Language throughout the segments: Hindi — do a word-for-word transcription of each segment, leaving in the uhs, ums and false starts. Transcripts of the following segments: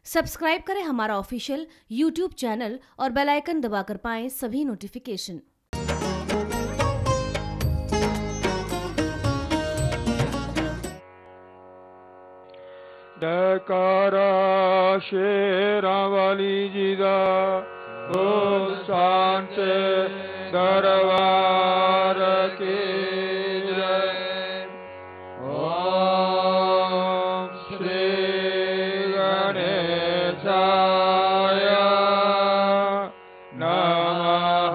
सब्सक्राइब करें हमारा ऑफिशियल यूट्यूब चैनल और बेल आइकन दबाकर पाएं सभी नोटिफिकेशन। जयकारा शेरावाली जी दा बोल सांचे दरबार की जय। ओम श्री गणेशाय नमः।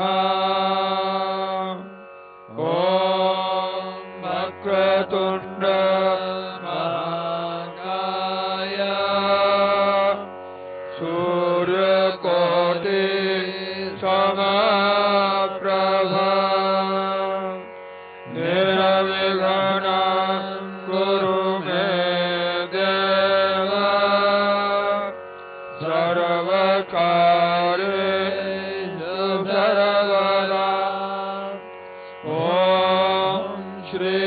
ओम वक्रतुंड समप्रभा निर्विघ्नं कुरु मे देव सर्वकार्येषु सर्वदा। ॐ श्री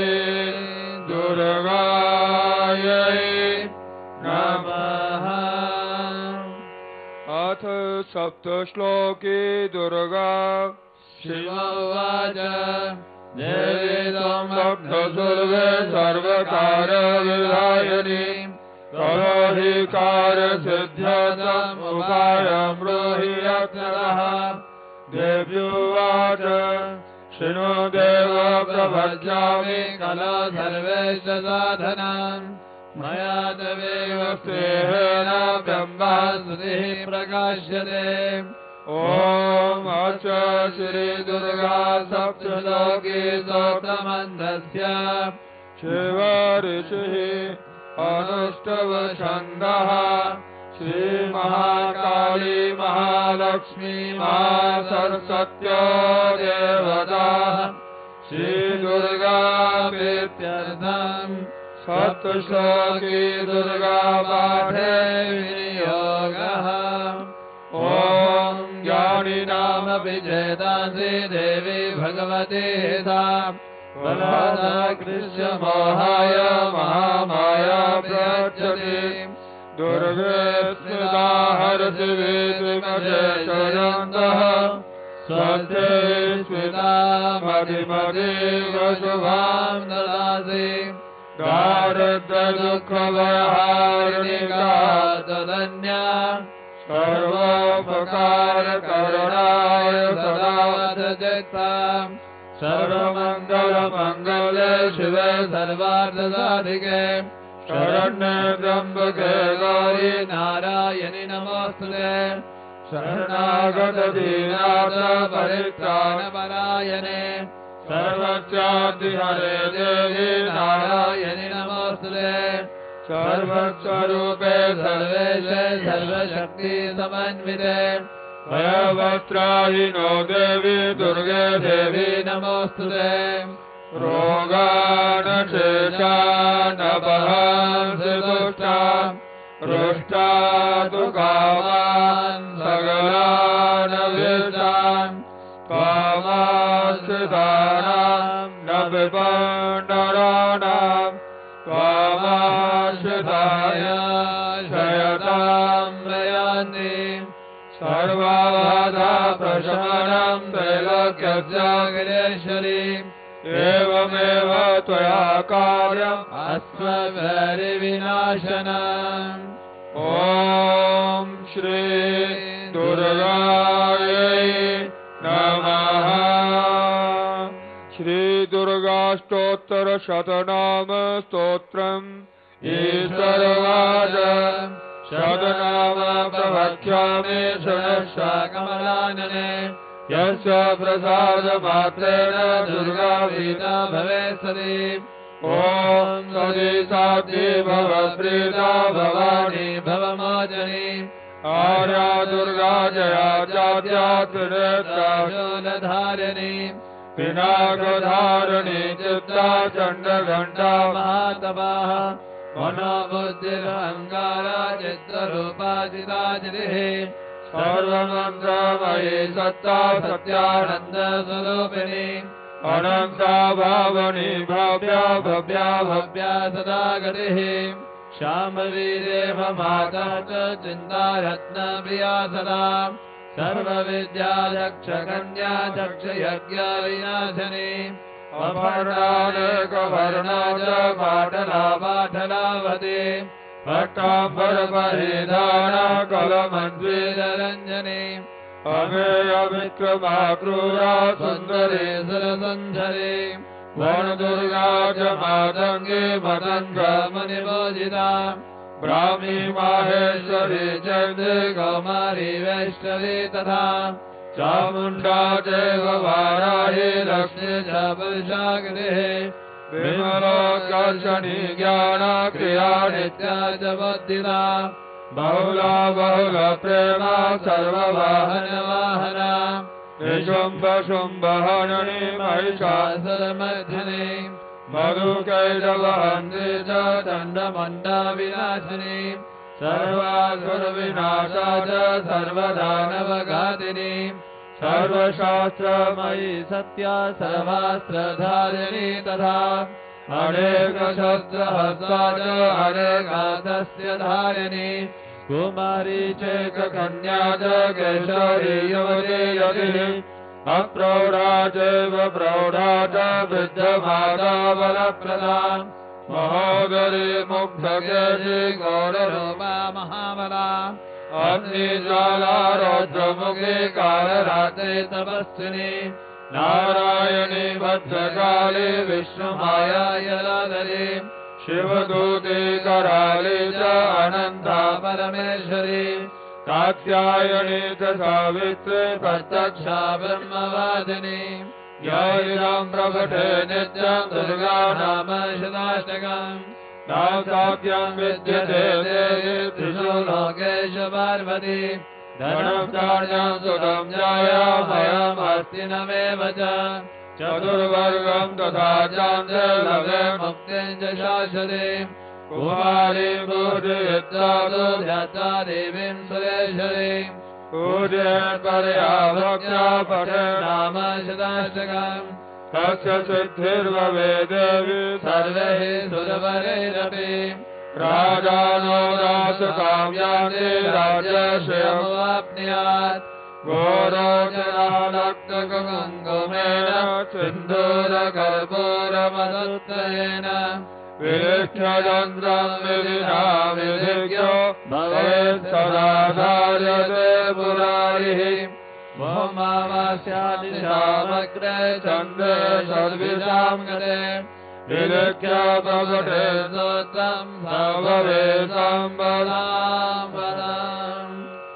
दुर्गायै नमः। अथ सप्तश्लोकी दुर्गा शिवोवाच देवी त्वं भक्तसुलभे सर्वकारविधायिनी सर्वाधिकारसिद्ध्यर्थम् उपायं ब्रूहि यत्नतः। देव्युवाच शृणु देव प्रपद्यामि खलु सर्वेश साधनाम् मया तवेव स्नेहेन ब्रह्मा स्तुतिः प्रकाश्यते। ॐ अच श्री दुर्गा सप्तश्लोकी स्तोत्रमन्त्रस्य शिव ऋषिः अनुष्टव छन्दः। श्री महाकाली महालक्ष्मी महासरस्वत्यो देवताः श्री दुर्गा प्रीत्यर्थम् सप्तश्लोकी दुर्गा पाठे विनियोगः। ॐ ज्ञानिनामपि चेतांसि देवी भगवती सा प्रहलादा कृष्य मोहाय महामाया प्रयच्छति। दुर्गे स्मृता हरसि वीतिमजेशयन्तः स्वस्ते स्मृता मतिमतीव शुभां ददासि। दारिद्र्यदुःखभयहारिणिका तदन्या सर्वोपकारकरणाय सदा वदचित्ता। सर्वमङ्गलमङ्गले शिवे सर्वार्थसाधिके शरण्ये त्र्यम्बके गौरी नारायणि नमोस्तुते। शरणागतदीनाथ परित्राणपरायणे सर्वस्यादिहरे देवी नारायणि नमोस्तुते। सर्वस्वरूपे सर्वेशे सर्वशक्ति समन्विते भयवस्त्राहिनो देवी दुर्गे देवी नमोस्तुते। रोगानशेषानपहांसि दुष्टान् रुष्टातु कामान् सकलानभीष्टान् त्वामाश्रितानां न विपन्नराणां त्वामाश्रिताय शयतां प्रयान्ति। सर्वबाधा प्रशमनं त्रैलोक्यस्याखिलेश्वरी एवमेव त्वया कार्यम् अस्मद्वैरिविनाशनम्। ॐ श्री दुर्गायै नमः। श्री दुर्गाष्टोत्तर शतनाम स्तोत्रम् ईश्वरवाच शतनाम प्रवक्ष्यामि शृणुष्व कमलानने। यस्य प्रसादमात्रेण दुर्गा भीता भवेत् सति। ॐ सदी साध्वी भवप्रीता भवानी भवमोचनी। आर्या दुर्गा जया जात्या त्रिनेत्रा शूलधारिणी। पिनाकधारिणी चित्ता चण्डघण्टा महातपाः। मनोबुद्धिरहङ्कारा चित्तरूपाचिताचितिः। सर्वमन्त्रमयी सत्ता सत्यानन्दस्वरूपिणी। अनन्ता भावनी भव्या भव्या भव्या सदा गतिः। श्यामवीरेव माता च चिन्तारत्नप्रिया सदा सर्वविद्या दक्षकन्या दक्षयज्ञविनाशिनी अपर्णानेकवर्णा च पाटला पाटलावती भट्टाम्बरपरिधाना कलमद्वीररञ्जनी अमेय विक्रमा क्रूरा सुन्दरी सुरसन्धरी वनदुर्गा च मातङ्गी मतङ्गमनिबोधिता ब्राह्मी माहेश्वरी चन्द्री कौमारी वैष्णवी तथा चामुण्डा चैव वाराही लक्ष्मी च पुरुषागृहे विमलोत्कर्षणी ज्ञाना क्रिया नित्या च बुद्धिदा बहुला बहुल प्रेमा सर्ववाहन वाहना निशुम्भ शुम्भ हननी महिषासुरमर्दिनी मधुकैटवहन्त्री च दण्डमण्डा विनाशिनी सर्वासुरविनाशा च सर्वदानवघातिनी सर्वशास्त्रमयी सत्या सर्वास्त्रधारिणी तथा अनेकशस्त्रहस्ता च अनेकास्त्र धारिणी कुमारी चैककन्या च केशरी युवती यतिः अप्रौढा चैव प्रौढा च वृद्धमाता बलप्रदा महोदरी मुग्धकेशी गौररूपा महाबला अग्निज्वाला रौद्रमुखी कालरात्रि तपस्विनी नारायणी भद्रकाली विष्णुमाया यलाधरी शिवदूती कराली च अनन्ता परमेश्वरी कात्यायनी च सावित्री प्रत्यक्षा ब्रह्मवादिनी याइदं प्रकटे नित्यं दुर्गा नाम शताष्टकम् तासाख्यं विद्यते देवी त्रिषु लोकेषु पार्वती धनं चार्यं सुखं जायामयमस्ति नमेव च चतुर्वर्गं तथा चान्द्रे लभे मुक्तिं च शाश्वती कुमारी बुद्धियुक्ता ध्यात्वा देवीं सुरेश्वरीं पूजयन् परया भक्त्या पठे नाम शताष्टकम् तस्य सिद्धिर्भवेत् देवी सर्वैः सुरवरैरपि राजानो राजकाम्यानि राज्यश्रियमवाप्नुयात् घोरोचनालक्तकुङ्कुमेन सिन्दूरकर्पूरमदुत्तरेण विलिख्य चन्द्रं विधिना विधिज्ञो भवेत् सदा धार्यते पुरारिः भौमावास्यादिशामग्रे चन्द्रे सर्विषां गते विलिख्य प्रकटे स्तोत्रं सर्ववे सम्पदां पदम्।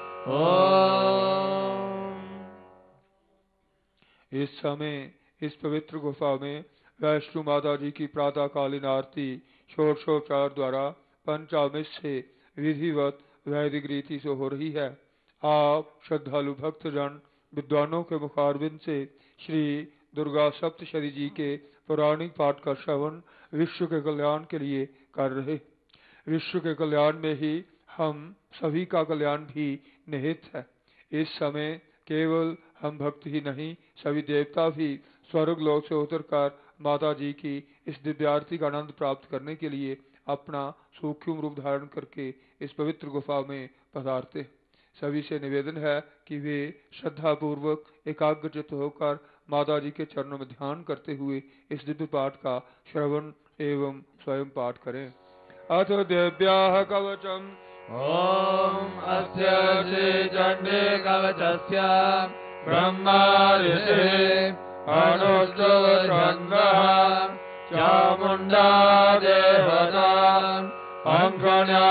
इस समय इस पवित्र गुफा में वैष्णो माता जी की प्रातःकालीन आरती षोडशोपचार द्वारा पंचामृत से विधिवत वैदिक रीति से हो रही है। आप श्रद्धालु भक्तजन विद्वानों के मुखारबिंद से श्री दुर्गा सप्तशती जी के पौराणिक पाठ का श्रवण विश्व के कल्याण के लिए कर रहे। विश्व के कल्याण में ही हम सभी का कल्याण भी निहित है। इस समय केवल हम भक्त ही नहीं, सभी देवता भी स्वर्ग लोक से उतरकर माता जी की इस दिव्य आरती का आनंद प्राप्त करने के लिए अपना सूक्ष्म रूप धारण करके इस पवित्र गुफा में पधारते। सभी से निवेदन है कि वे श्रद्धा पूर्वक एकाग्रचित्त होकर माता जी के चरणों में ध्यान करते हुए इस दिव्य पाठ का श्रवण एवं स्वयं पाठ करें। अथ देव्याः कवचम्। ओम अस्य श्री चंडी कवचस्य ब्रह्मा ऋषिः अनुष्टुप् छन्दः चामुण्डा देवता अंकण्या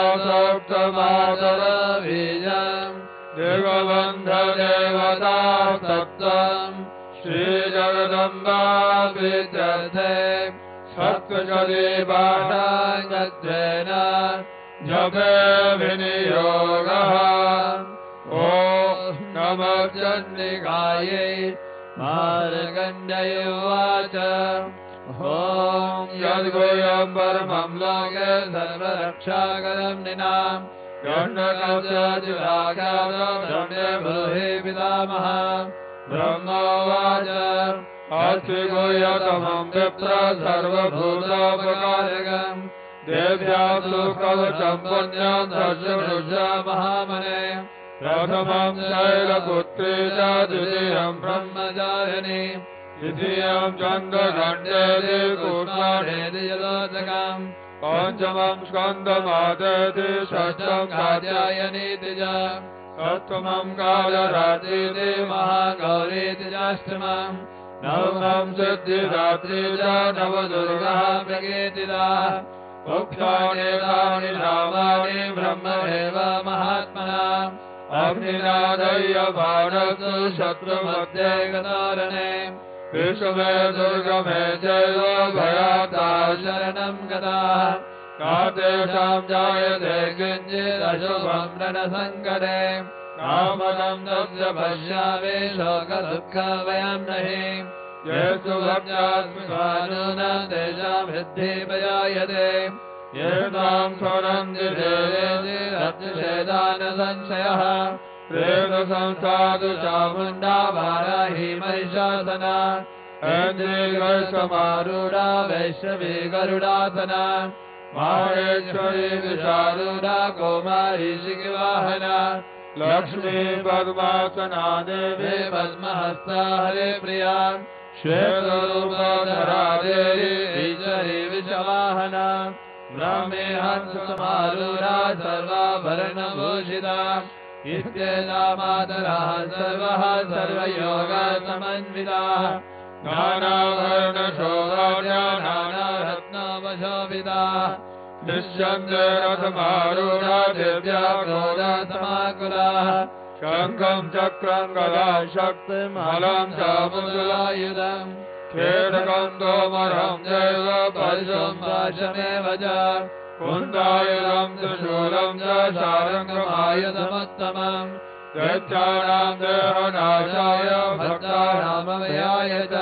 सप्तमातरबीजम् दिग्बन्धदेवता सप्तम् श्रीजगदम्बा विद्यते सप्तशती पाठाङ्गत्वेन जपे विनियोगः। ॐ नमः चण्डिकायै। मार्कण्डेय उवाच ॐ यद्गुह्यं परमं लोके सर्वरक्षाकरं नृणाम् गण्डकस्य ब्रूहि पितामहः। ब्रह्मोवाच अस्ति गुह्यतमं विप्र सर्वभूतोपकारकम् देव्यासु कवचं पुण्यं दशरुषा महामने प्रथमं शैलपुत्री च द्वितीयं ब्रह्मचारिणी तृतीयं चन्द्रखण्डेति कूष्माण्डेति यदोदकम् पञ्चमं स्कन्दमादेति षष्ठं कात्यायनीति च सप्तमं कालरात्रीति महागौरीति चाष्टमम् नवमं सिद्धिदात्री च नवदुर्गा प्रकीर्तिता मुख्यानि तानि नामानि ब्रह्मणेव महात्मना अग्निनादय्यबाणस्तु शत्रुमध्ये गतारणे विष्णुमे दुर्गमे चैव भयाताः शरणं गताः कातेषां जायते किञ्चिदशुभं रणसङ्कटे कामदं तस्य पश्यामि शोकदुःखभयं नहि येषु भक्त्यात्मकानूनं तेषां वृद्धिर्भजायते येषां स्वरं दिशेदानसंशयः प्रेतसंस्थातु चामुण्डा वाराही महिषासना ऐन्द्रियसमारूढा वैष्णवी गरुडासना माहेश्वरी विशारूढा कौमारी शिखिवाहना लक्ष्मी पद्मासना देवी पद्महस्ता हरिप्रिया श्वेतरूपधरा देवी ईश्वरी विषवाहना ब्राह्मी हंसमारूढा सर्वाभरणभूषिता इत्येता मातरः सर्वः सर्वयोगसमन्विताः नानावर्णशोभाढ्या नानारत्नोपशोभिताः दृश्यन्ते रथमारूढा दिव्या क्रोधसमाकुलाः शङ्खं चक्रं गदां शक्तिमलं च मुद्गलायुधम् खेटकं तोमरं चैव परशुं पाशमेव च कुन्दायुधं त्रिशूलं च शारङ्गमायुधमुत्तमम् दैत्यानां देहनाशाय भक्तानामभयाय च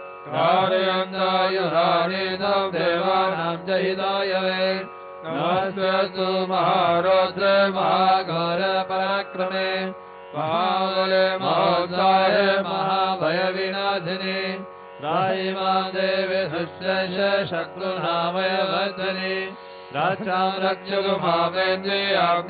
कारयन्तायुधानीतं देवानां च हिताय वै नमस्तेऽस्तु महारौद्रे महाघोरपराक्रमे महाबले महोत्साहे महाभयविनाशिनि त्राहि मां देवी दुष्टस्य शत्रुनामयवर्धनि राक्षां रक्षतु मामेन्द्रि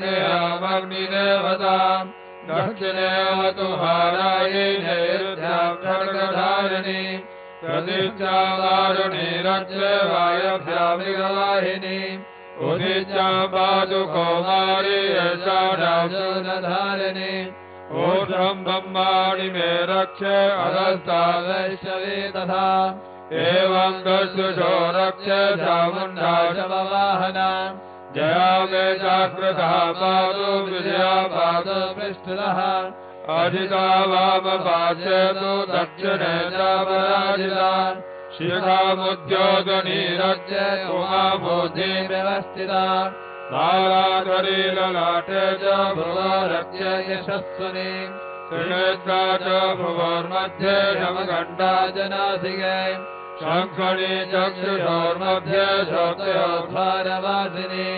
आग्नेयामग्निदेवताम् दक्षिणेऽवतु हारायि नैऋत्यां खड्गधारिणि प्रतीक्षा वारुणि रक्षे वायभ्यामिगवाहिनि उदित्यां पातु कौमारी एषा राजोदधारिणि ऊर्ध्वं ब्रह्माणि मे रक्षे अधस्ता वैष्णवी तथा एवं दस्युषो रक्षे चामुण्डा शववाहना जया मे जाग्रतः पातु विजया पातु पृष्ठतः अजिता वामपार्श्वे तु दक्षिणे च पराजिता शिखामुद्योतनी रक्षे उमाबोधि व्यवस्थिता बालाधरी ललाटे च भुवो रक्षे यशस्विनी त्रिनेत्रा च भुवोर्मध्ये यमघण्टा च नासिके शङ्खणी चक्षुषोर्मध्ये श्रोत्रयोर्भारवासिनी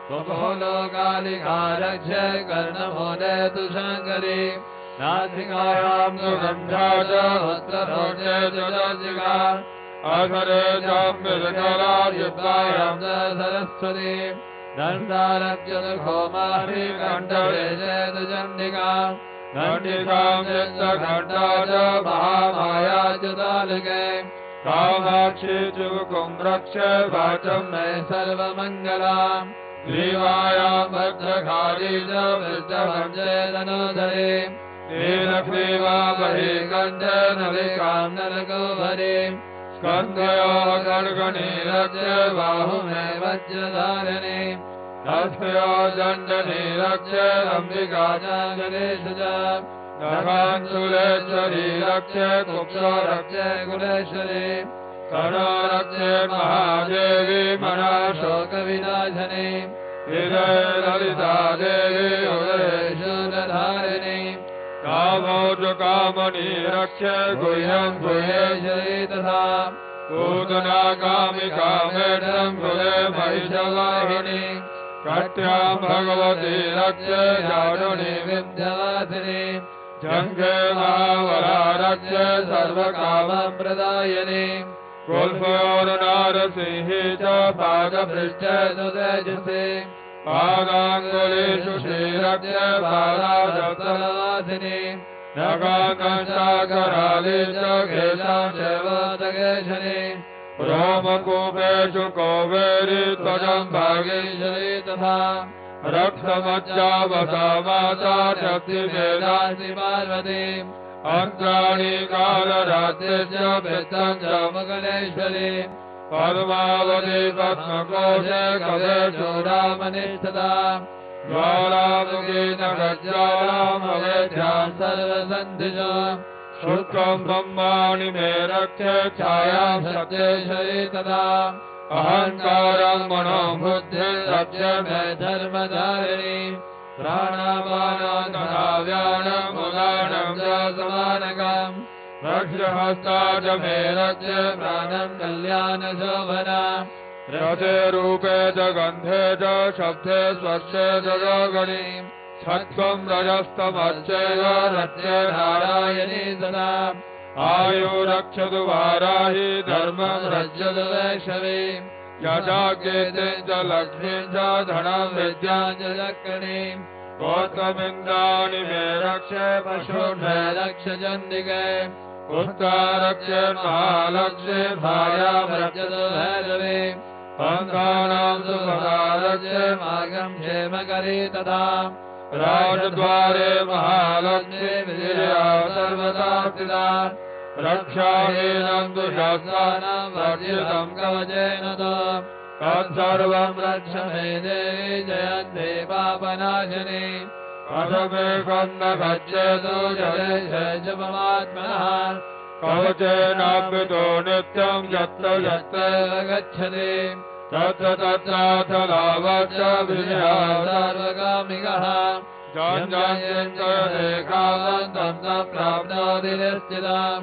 कपोलोकालिका रक्षे कर्णमूले तु शङ्करी नासिकायां तु गन्धा च वस्त्ररोचे च दर्शिका अधरे चाम्बिलकला जिह्वायां च सरस्वती दण्डारक्षतु कौमारी कण्ठवेशे तु चण्डिका दण्डिकां चित्तघण्टा च महामाया च तालुके कामाक्षी चुकुं रक्षे वाचं मे सर्वमङ्गलाम् ग्रीवायां भद्रकाली च वृद्धभञ्जे धनुधरे नीलग्रीवा बहि कण्ठे नलिकां नरगोभरे स्कन्धयोः खड्गणी रक्षे बाहुमे वज्रधारिणे हस्तयोः दण्डनी रक्षे अम्बिका च गणेशु च नखाञ्चुलेश्वरी रक्षे कुक्षो रक्षे कुलेश्वरी करो रक्षे महादेवी मनाशोकविनाशने हृदये ललिता देवी उदयशूलधारिणी कामोजु कामनी रक्षे गुह्यं गुह्येश्वरी तथा पूतना कामिका मेढं कुले महिषवाहिनी कट्यां भगवती रक्षे जाडुनी विद्यावासिनी जङ्घे महावरा रक्षे सर्वकामं प्रदायिनी कुल्फयोर्नारसिंहे च पादपृष्ठे सुतेजसे पादाङ्गुलीषु श्रीरस्य पादादत्तनासिनी नगाकंशाकराले च केशांशेवोदकेशने रोमकूपेषु कौवेरी त्वचं भागेश्वरी तथा रक्तमज्जावसा माता शक्तिवेदास्ति पार्वती अङ्गानि कालरात्रिश्च वृत्तं च मगलेश्वरी पद्मावती पद्मकोशे कवेषु रामनिष्ठता ज्वालामुखी नगज्वालामवेद्यां सर्वसन्धिषु शुक्लं ब्रह्माणि मे रक्षे छायां सत्येश्वरी तदा अहङ्कारं मनो बुद्धिं रक्ष्य मे धर्मधारिणी प्राणापानाव्यानम् उदानं च समानकम् रक्षहस्ता च मे रक्ष्य प्राणं कल्याणशोभना रथे रूपे च गन्धे च शब्दे स्पर्शे च योगणि सत्त्वं रजस्तमर्चेव रच्ये नारायणी सदा आयु रक्षतु वाराहि धर्मं रक्षतु वैष्णवी यजाज्ञेते च लक्ष्मीं च धनं विद्यां च चक्रणीं गौतमिन्द्राणि मे रक्षे पशून् मे रक्ष चण्डिके उत्तारक्ष्ये महालक्ष्मी भार्यां रक्षतु भैरवी पङ्कानां सुभगारक्ष्ये मार्गं क्षेमकरी तथा राजद्वारे महालक्ष्मी विजया सर्वदा स्थिता रक्षाहीनं तु शास्त्राणां वर्जितं कवचेन तत्सर्वं रक्ष मे देवी जयन्ते पापनाशिनी कथमेकं न गच्छेतु जलेश जपमात्मनः कवचेनावृतो नित्यं यत्र यत्रैव गच्छति तत्र तत्राथ लाभश्च विजया सर्वकामिकः जञ्जयेन्द्ररेखावन्तं तं प्राप्नोति निश्चितम्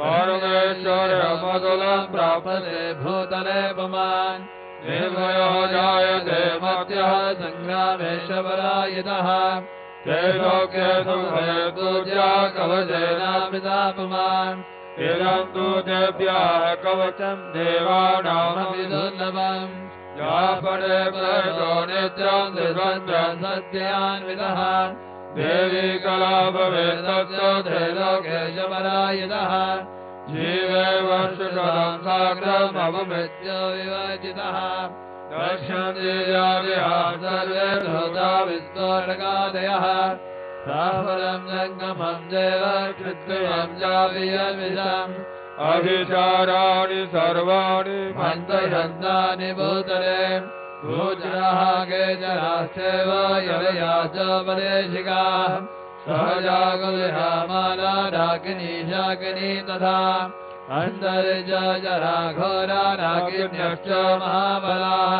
परमेश्वरमतुलं प्राप्यते भूतले पुमान् निर्भयो जायते मत्यः सङ्ग्रामे शबरायितः ते लोके सुभये पूज्या कवचेनामृता पुमान् इदं तु देव्याः कवचं देवानामपि दुर्लभम् यापणे प्रयतो नित्यं त्रिसन्ध्यं सत्यान्वितः देवी कला भवेत् तस्य ते लोके शबरायितः जीवे वर्षशतं साग्रम् अवमृत्य विवर्जितः दर्शन्ति यादिहा सर्वे धृता विस्फोटकादयः साफलं जङ्गमं देव कृत्रिमं जावियद्विषम् अभिचाराणि सर्वाणि मन्त्रयन्तानि भूतले भूजनाः केचराश्चैव यलया च पदेशिकाः सहजागुलिहामाला डाकिनी शाकिनी तथा अन्तरिजा जरा घोरा नागिन्यश्च महाबलाः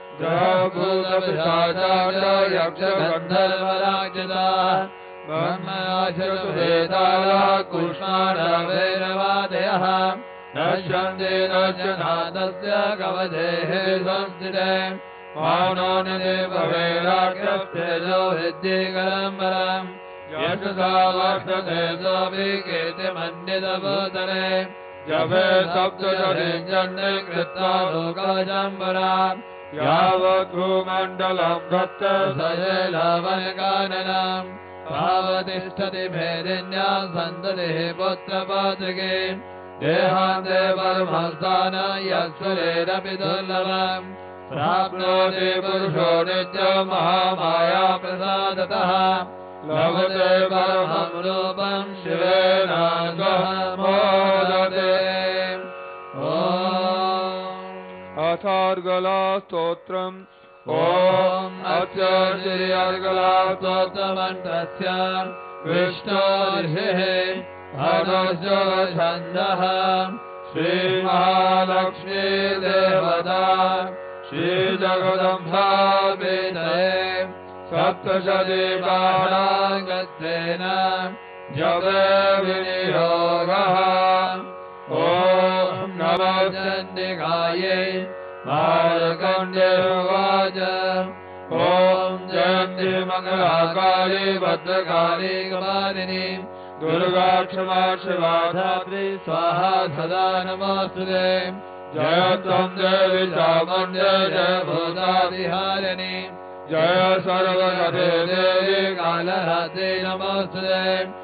जभूतपिशाचाश्च यक्षगन्धर्वराक्षसाः ब्रह्मराशवेदाः कुष्माण्डभैरवादयः नश्यन्ति नश्यनाथस्य कवचेः संस्थिते मानोनिधे भवेराक्षस्तेजो विद्येकरं परम् यशसा वर्षते सोऽपि कीर्तिमण्डितभूतले जपे सप्तशतीञ्जन्ये कृत्वा लोकवशम्बरा यावद्भूमण्डलं धत्ते सशैलवनकाननम् भावतिष्ठति भेदिन्यां सन्ततिः पुत्रपातृके देहान्ते परमस्थान यस्वरेरपि दुर्लभम् प्राप्नोति पुरुषो नित्यं महामाया प्रसादतः लभते परमं रूपं शिवेन मोदते अथार्गला स्तोत्रम् ॐ अस्य श्री अर्गला स्तोत्रमन्त्रस्य विष्णोर्हिः धनुषो छन्दः श्रीमहालक्ष्मी देवता श्रीजगदम्बा वेदये सप्तशती बाणाङ्गत्वेन जपे विनियोगः ॐ नमः चण्डिकायै मार्कण्डेयवाच ॐ जयन्ती मङ्गलाकाली भद्रकाली कपालिनी दुर्गा क्षमा शिवा धात्री स्वाहा सदा नमोऽस्तुते जय त्वं देवी चामुण्डे जय भूतादिहारिणी जय सर्वगते देवी कालरात्रि नमोस्तुते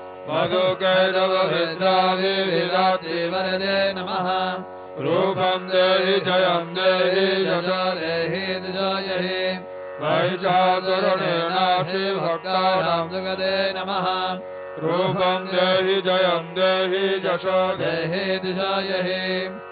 मधुकैटभविद्राविरात्रि वरदे नमः रूपं देहि जयं देहि यशो देहि दिजयहि महिषासुरनेनासि भक्तानां सुगते नमः रूपं देहि जयं देहि यशो देहि दिजयहि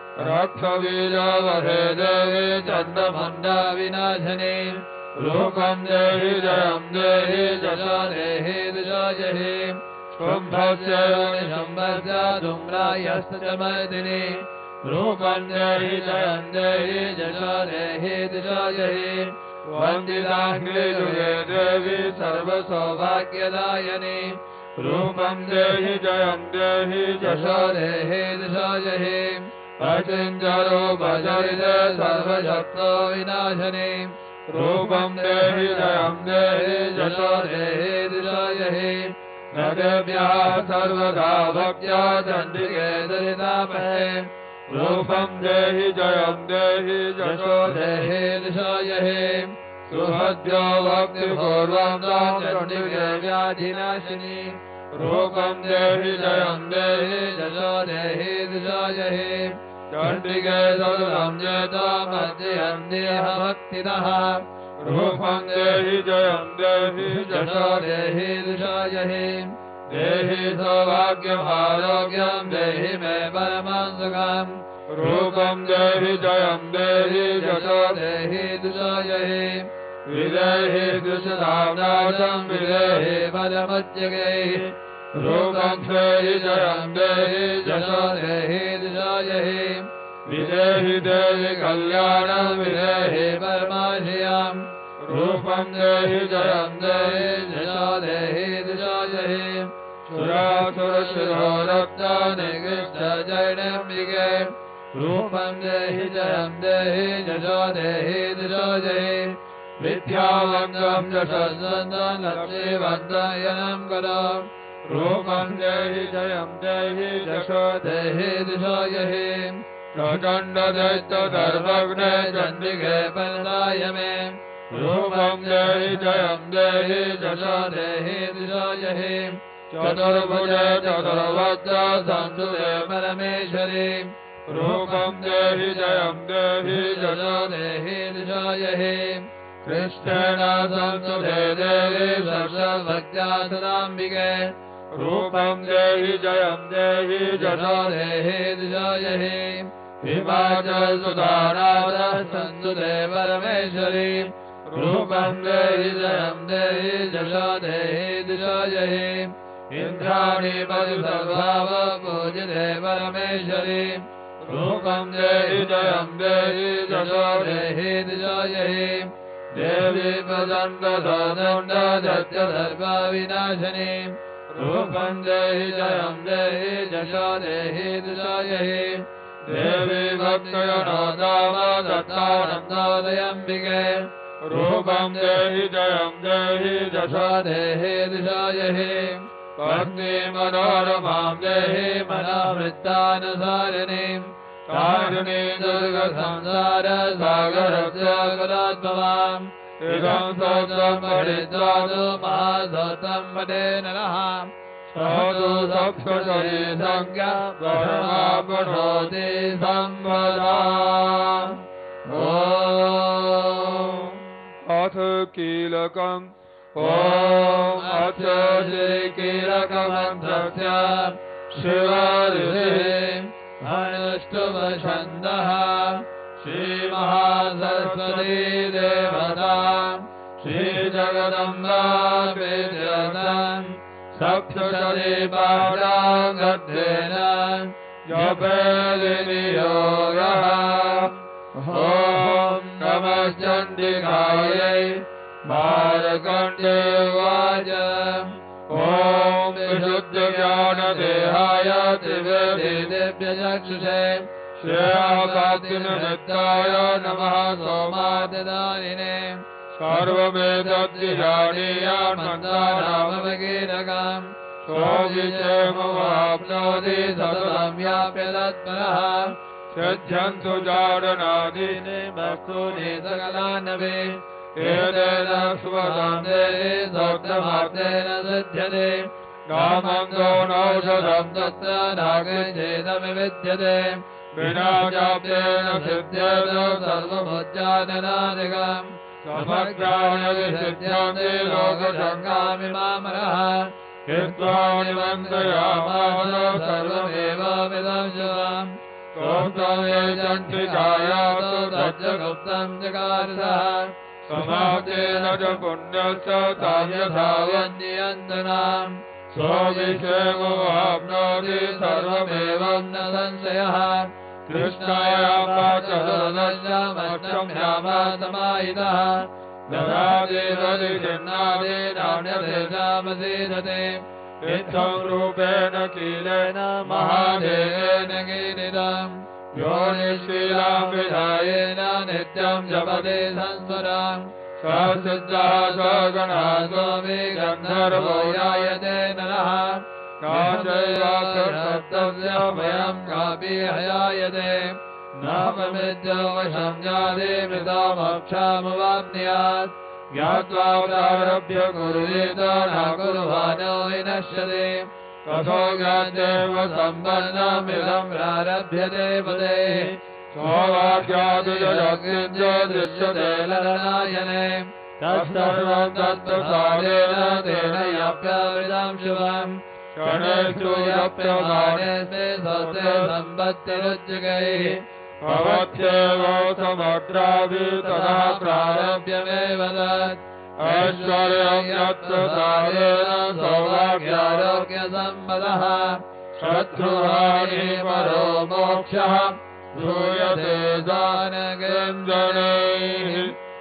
रक्षबीजवहे देवी चण्डमुण्डविनाशिनी रूपं देहि जयं देहि यशो देहि दिजयहि शुम्भस्य निशुम्भस्य धूम्रायस्तमर्दिनी रूपं देहि जयं देहि यशो देहि दिजयहि वन्दिताङ्घ्रियुगे देवी सर्वसौभाग्यदायिनी रूपं देहि जयं देहि यशो देहि दिजयहि अचिन्त्यरो भजरिते सर्वशक्तो विनाशिनी रूपं देहि जयं देहि यशो देहि दिजयहि नदेभ्यः सर्वदा भक्त्या चण्डिके दरितापहे रूपं देहि जयं देहि यशो देहि दिशयहि सुभद्रो भक्तिपूर्वं तां चण्डिके व्याधिनाशिनी रूपं देहि जयं देहि यशो देहि दिशयहि चण्डिके सततं जेतामध्यहन्देह भक्तितः रूपं देहि जयं देहि यशो देहि दिशयहि देहि सौभाग्यमारोग्यं देहि मे परमं सुखम् रूपं देहि जयं देहि यशो देहि दिशयहि विदेहि दुष्टानाशं विदेहि पदमज्जगैः रूपं देहि जयं देहि यशो देहि दिशयहि विदेहि देहि कल्याणं विदेहि परमाशयम् रूपं देहि जयं देहि यशो देहि दिशयहि सुरासुरशिरोरक्ता निकृष्ट जैनम्बिके रूपं देहि जयं देहि यशो देहि दिशयहि विद्यावन्तं यशस्वन्तं लक्ष्मीवन्तं यनं करो रूपं देहि जयं देहि यशो देहि दिशयहि प्रचण्डदैत्यदर्भग्ने चण्डिके पन्दाय मे रूपं देहि जयं देहि यशो देहि दिशयहि चतुर्भुजे चतुर्वक्त्र संस्तुते परमेश्वरी रूपं देहि जयं देहि यशो देहि दिशयहि कृष्णेन संस्तुते देवी सर्वभक्त्या सदाम्बिके रूपं देहि जयं देहि यशो देहि दिशयहि हिमाचलसुधानाथ संस्तुते परमेश्वरी रूपं देहि जयं देहि यशो देहि दिशयहि इन्द्राणि परिसर्वाव पूजिते परमेश्वरी रूपं देहि जयं देहि यशो देहि दिशयहि देवी प्रचण्डसदण्डदत्यधर्मविनाशिनी रूपं देहि जयं देहि यशो देहि दिशयहि देवी भक्तजनोदाम दत्तानन्दोदयम्बिके रूपं देहि जयं देहि यशो देहि दिशयहि पत्नी मनोरमां देहि मनोवृत्तानुसारिणीं तारिणी दुर्गसंसार सागरस्य गुलात्मवाम् इदं सौतं पठित्वादु महासौतं पठे नरः साधु सप्तशती संज्ञा पठोति संवदा ॐ अथ कीलकम् ॐ अथ श्रीकीलकमन्त्रस्य शिवऋषिः अनुष्टुवछन्दः श्रीमहासरस्वती देवता श्रीजगदम्बा विद्यतं सप्तशती पाठाङ्गत्वेन जपेदिनियोगः ॐ नमश्चण्डिकायै मार्कण्डेयवाच ॐ विशुद्धज्ञानदेहाय दिव्यदिव्यचक्षुषे श्रेयाकातिनित्याय नमः सोमादिदानिने सर्वमेतद्विजानीयान्मन्दानामवकीरकम् सोऽविषेमवाप्नोति सततं व्याप्य तत्परः सिद्ध्यन्तु चारणादीनि भक्तूनि सकलानवे एतेन सुवदान्ते सौत्रमार्तेन सिद्ध्यते नामङ्गो नौषधं तत्र नागेचेदमिविद्यते विना चाप्तेन सिद्ध्येत सर्वमुच्चाटनादिकम् समग्राय विसिद्ध्यन्ति लोकशङ्कामिमामरः हित्वा निमन्त्रयामास सर्वमेवामिदं शुभम् प्रोक्तं ये चण्डिकायात् तच्च गुप्तं जगारसः समाप्तेन च पुण्यस्य तान्यथावन्यन्तनाम् स्वविषयमवाप्नोति सर्वमेवं न संशयः कृष्णायापाचलदश्यामष्टम्यामासमाहितः ददादेवदिन्नादेनान्यदेशामसीदते इत्थं रूपेण कीलेन महादेवेन कीलितम् यो निःशीलां विधायेन नित्यं जपते संस्मराम् सहस्रः सगणः स्वामी गन्धर्वो यायते नरः नाचैवाक्षरशब्दस्य भयं कापि हयायते नाममित्यवशं जाते मृतामक्षामवाप्नुयात् ज्ञात्वा प्रारभ्य कुर्वेत न कुर्वाणो विनश्यते ततो ज्ञातेव सम्पन्नमिदं प्रारभ्यते पदेः स्ववाक्यादिजगत्किञ्च दृश्यते ललनायने तत्सर्वं तत्प्रसादेन तेन याप्यविदं शुभम् क्षणेषु यप्यमानेऽस्मे सत्ये सम्पत्तिरुच्यकैः भवत्येव समग्राभि तदा प्रारभ्यमेव तत् ऐश्वर्यं यत्प्रसादेन सौभाग्यारोग्यसम्पदः शत्रुहानि परो मोक्षः श्रूयते जानकेन्द्रणैः।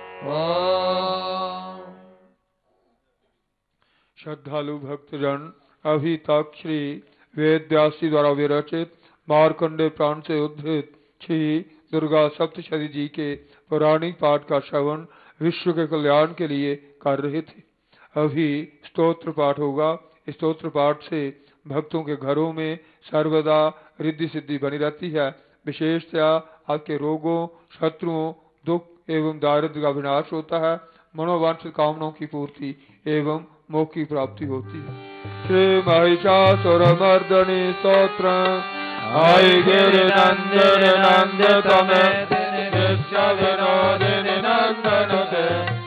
श्रद्धालु भक्तजन अभी तक श्री वेद व्यास जी द्वारा विरचित मार्कंडेय पुराण से उद्धृत श्री दुर्गा सप्तशती जी के पौराणिक पाठ का श्रवण विश्व के कल्याण के लिए कर रहे थे। अभी स्तोत्र पाठ होगा। स्तोत्र पाठ से भक्तों के घरों में सर्वदा रिद्धि सिद्धि बनी रहती है। विशेषतया आपके रोगों, शत्रुओं, दुख एवं दारिद्र्य का विनाश होता है। मनोवांछित कामनाओं की पूर्ति एवं मोक्ष की प्राप्ति होती है। श्री महिषासुरमर्दनी स्तोत्र। आई गिरिनंदन नंदतमे विश्व विनोदिनी नंदनुते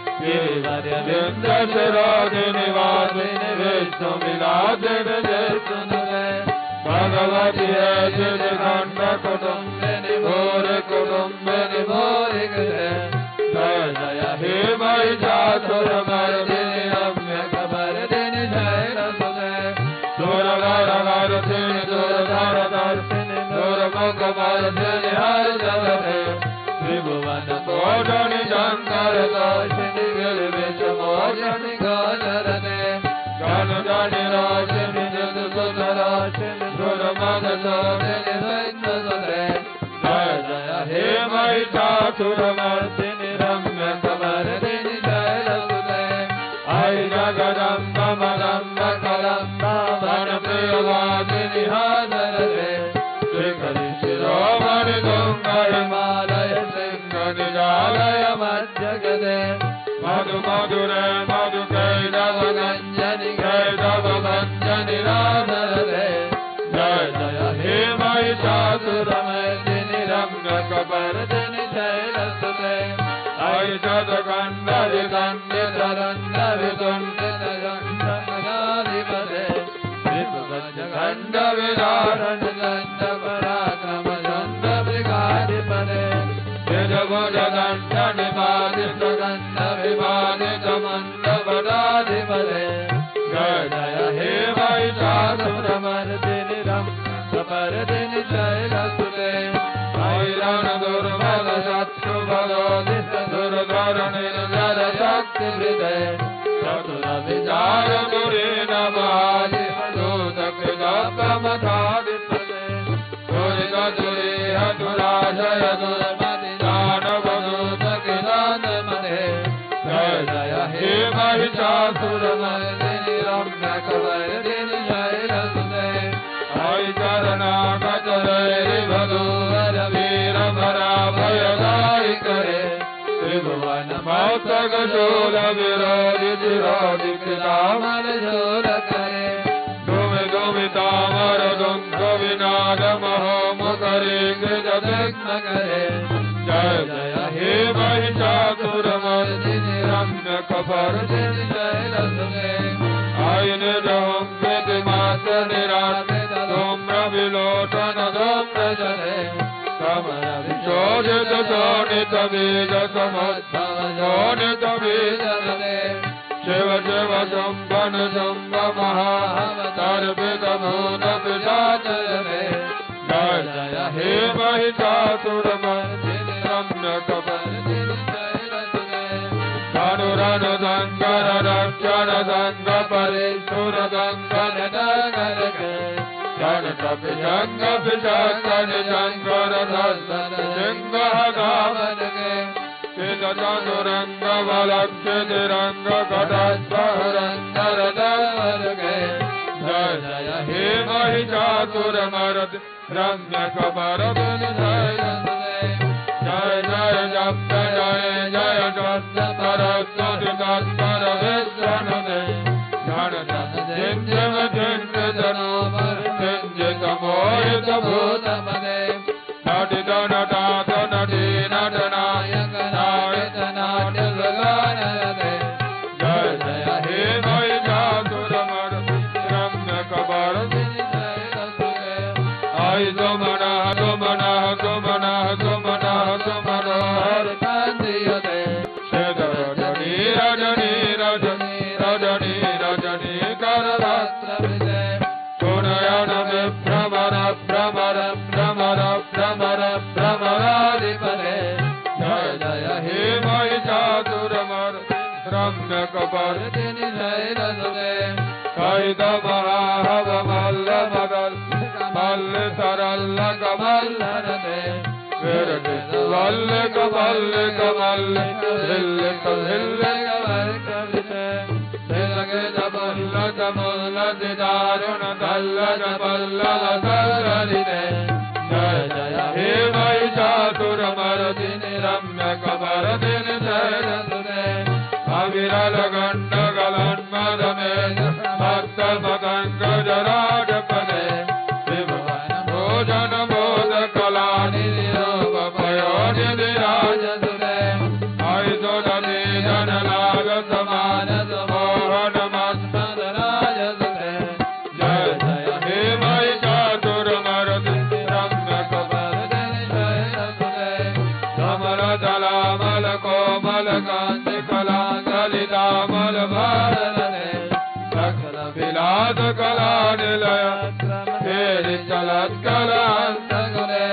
गिरिवरविंदशिरोदिनी वासिनी विष्णु विलासिनी जयसुनुते भगवती है श्रीखंड कुटुंबिनी भूरि कुटुंबिनी भूरि कृते जय जय हे महिषासुरमर्दिनी रम्यकपर्दिनी शैलसुते दुर्धरवर्धिनी दुर्धरदर्शिनी दुर्मुखवर्धिनी हरजगते त्रिभुवन मोहिनी शंकर तोषिणी गिरिविषमोहिनी गानरते गणजनि रोषिनी जगत्सुतरोषिनी सुरमदशोभिनी सैन्यसुते जय जय हे महिषासुरमर्दिनी रम्यकपर्दिनी शैलसुते आई जगदम्ब मदम्ब कदम्ब वनप्रियवासिनी हादरते श्रीकरि शिरोमणि तुङ्गहिमालय सिंहनिजालय मध्यगते मधु मधुरे मधु कैटवगञ्जनि कैटवभञ्जनि राधरते जय जय हे महिषासुरमर्दिनि रम्यकपर्दिनि शैलसुते अयि शतखण्डविदण्डितरण्डवितुण्डितगण्डगणाधिपते त्रिभुवनखण्डविदारण दण्डपराक्रम दण्डमृगाधिपते निजभुजदण्डनिपातितगण्डविपातितमण्डपदाधिपते जय जय हे महिषासुरमर्दिनि रम्यकपर्दिनि शैलसुते ऐरण दुर्बल शत्रुभयोदित दुर्धर निर्जर शक्तिवृते चतुर विचार दुरीन महादिवदूतकृतप्रमथाधिपते दुरित दुरीह दुराशय दुर्मति दानवदूतकृतानमते जय जय हे महिषासुरमर्दिनि रम्यकपर्दिनि शैलसुते ऐ चरणागतरैर्वधूवरवीर मस्तक शूल विरोधित रोधित तामर शूल करे धूमि धूमि तामर दुंग विनाद महो मुखरे कृत विघ्न करे जय जय हे महिषासुर मर्दिनि रम्य कपर्दिनि जय रसुके आयन जहं कृति मात्र निराश्रित धूम्र विलोचन धूम्र जने कमल विशोधित शोणित बीज समुद्भव शोणित बीज जने शिव शिव शंभन शंभ महावतार्पित भूत पिशाच जने जय जय हे महिषासुर मर्दिनि रम्य कपर्दिनि जय रसुके धनुरन संकर रक्षण संग परिसुर दंगन नगर के जन तप जंग विचंगन शंकर दर्शन सिंह गावन के चित चतुरंग बलक्षित रंग घटस्वरंगर दवर के जय जय हे महिषासुर मर्द रम्य कपर्दिनि जय रसुके जय जय जप जय जय जप सरस्वती तत्पर विश्वनुदे धन धन जिंजम जिंज जनोपर जिंजित मोहित भूत मदे नटित नटात नटी नटनायक नायक नाट्य गानदे जय जय हे महिषासुर मर्दिनि रम्य कपर्दिनि जय रसुके आई तुमना तुमना तुमना तुमना तुमनो हर कांतियते रजनी रजनी रजनी रजनी रजनी करवस्त्र विजय सुनयन विभ्रमर भ्रमर भ्रमर भ्रमर भ्रमराधिपते जय जय हे महिषासुर मर्दिनि रम्य कपर्दिनि जय रसुके कैद महाहव मल्ल मदल मल्ल सरल कमल हरते विरचित वल्ल कमल कमल हिल हिल कमल कविते दिलगे जबल्ल जमल्ल दारुण दल्ल पल्लव सरिते जय जय हे महिषासुर मर्दिनि रम्य कपर्दिनि जय रसुके अविरल गंड गलन्मद में भक्त पतंग जराज पदे शिववन भोजन बोध कला निधि रूप पयोनिधि राज सुरे आयुधो नदी जन लाग समान मोहन मन्मद राज सुरे जय जय हे महिषासुर मर्दिनि रम्य कपर्दिनि जय रसुके कमल दलामल कोमल कांति कला कलितामल भारने सकल विलास कला निलय फेरि चलत कलांत गुणे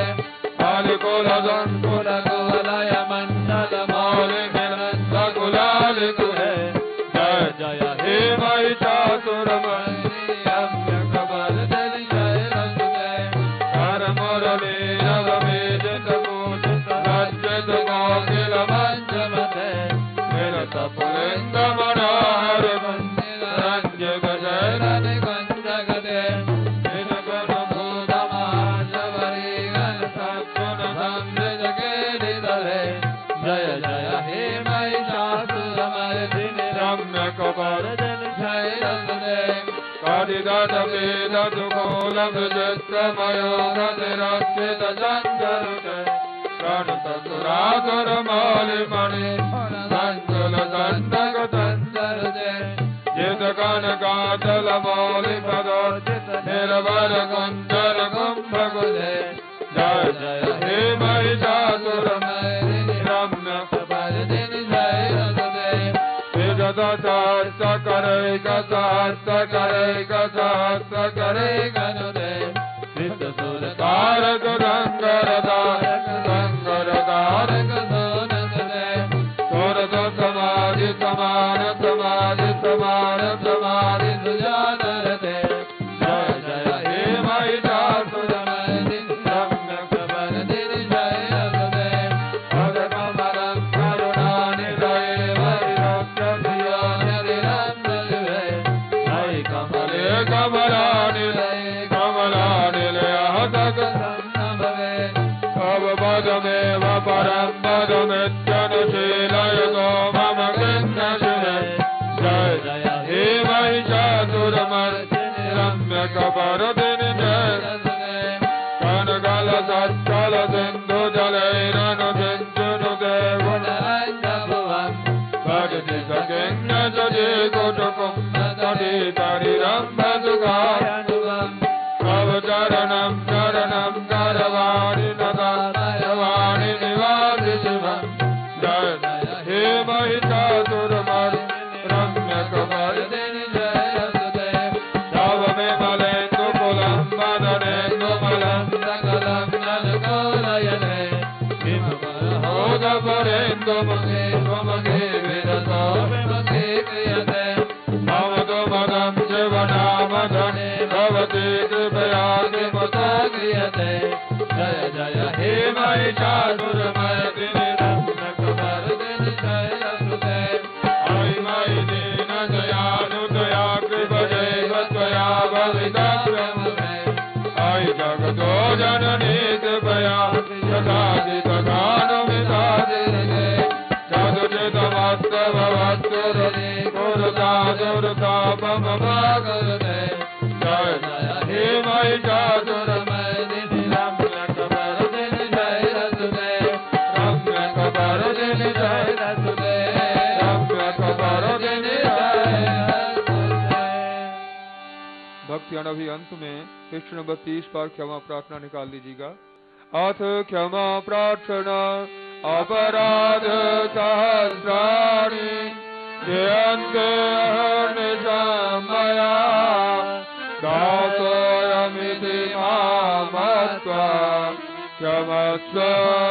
कालिकुल संकुल कुवलय मंडल मौलि मिलंत कुलाल गुहे जय जय हे महिषासुर मर्दिनि रम्य कपर्दिनि जय रसुके कर मुरली रव बीजित पूजित रचित कोकिल मंचमते विरत पुलिंग मनोहर मंदिर रंजित शयन निकुंजगते इन गुण भूत महाशबरी गण सद्गुण समृद्ध केलिधरे जय जय हे महिषासुर मर्दिनि रम्य कपर्दिनि जय रसुके कटिदत वेदतु कोल विचित्रमयो गतिरक्षित चंचरुते प्रणत सुरासुर मौलि मणि संचल दंडक संचरुते जित कनकाचल मौलि पदोचित निर्भर कुंजर कुंभ गुजे जय जय हे महिषासुर मर्दिनि रम्य कपर्दिनि जय रसुके विजत सहस्र करैक सहस्र करैक सहस्र करैक नुदे सिद्ध सुर कारक गंगर दारक गंगर दारक सोनदे सुर तो समाधि समान समाधि समान समाधि सुजानरते जय जय हे महिषासुर मर्दिनि रम्य कपर्दिनि जय रसुके भज कमलं करुणानिधये वरिरक्ष धियो निरञ्जलिवे हरि कमले कमलानिलये कमलानिलयः तत्सन्नभवे भव पदमेव परं पदमित्यनुशीलयतो मम रम्यक वरदिन जय कनकल सत्कल सिंधु जलैरनु सिंचुनु देवनभुवं भजति सकिन्न सजे कुटुकुं तटे तरिरम्भसुखानुभवम् अवचरणं चरणं करवाणि नवाणि निवासि शिवम् जय हे महिषासुरमर्दिनि रम्यक वरदिनि जय तव मे मलेन्दुकुलं वदनेन्दुमलं सकलं नलकोलयने किमपरहोदपरेन्दुमुखे त्वमखे विरतो विमखे क्रियते मम तु मदं शिवनामधने भवति कृपया किमुता क्रियते जय जय हे महिषासुरमर्दिनि रम्यक वरदिनि जय अयि मयि दीन दयानुदया कृपदैव त्वया भवितव्यमे अयि जगतो जननी कृपया ददाति तदानुमितादिने जदुचितमस्तव वस्तुरनि कुरुता दुर्ता मम भागवते जय जय हे महिषासुरमर्दिनि रम्यक वरदिनि जय रसुते रम्यक वरदिनि जय रसुते रम्यक वरदिनि जय रसुते। भक्ति अनभि अंत में कृष्ण नंबर तीस पर क्षमा प्रार्थना निकाल लीजिएगा। अथ क्षमा प्रार्थना अपराध सहस्राणि जयन्ते अहर्निशमया दासोऽयमिति मामत्वा क्षमस्व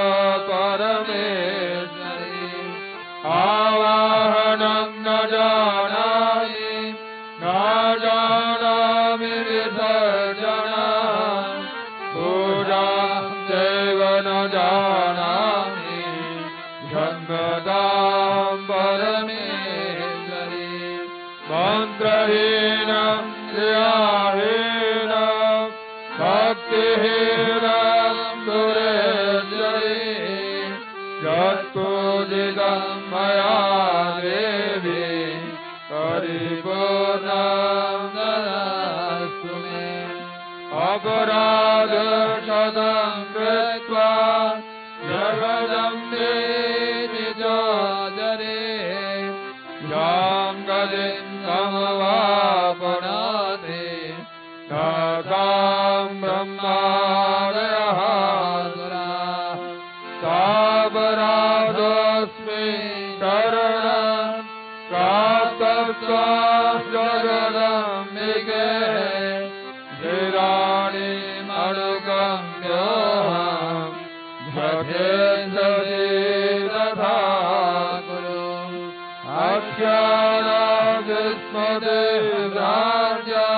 परमेश्वरि आवाहनं न जानामि न जानामि विसर्जनं पूजां चैव न जानामि क्षम्यतां परमेश्वरि मन्त्रहीनं क्रियाहीनं भक्तिहीनं सुरेश्वरि यत्पूजितं मया देवी परिपूर्णं ददास्तु मे अपराधशतं कृत्वा जगदं निजोदरे यां गतिं समवापनाति तां ब्रह्मादयः सुराः तापराधोऽस्मि शरणं प्राप्तस्त्वां जगदम्बिके धिराणिमनुगम्योऽहं झटिञ्जलि तथा कुरु अज्ञानादिस्मृतिभ्रान्त्या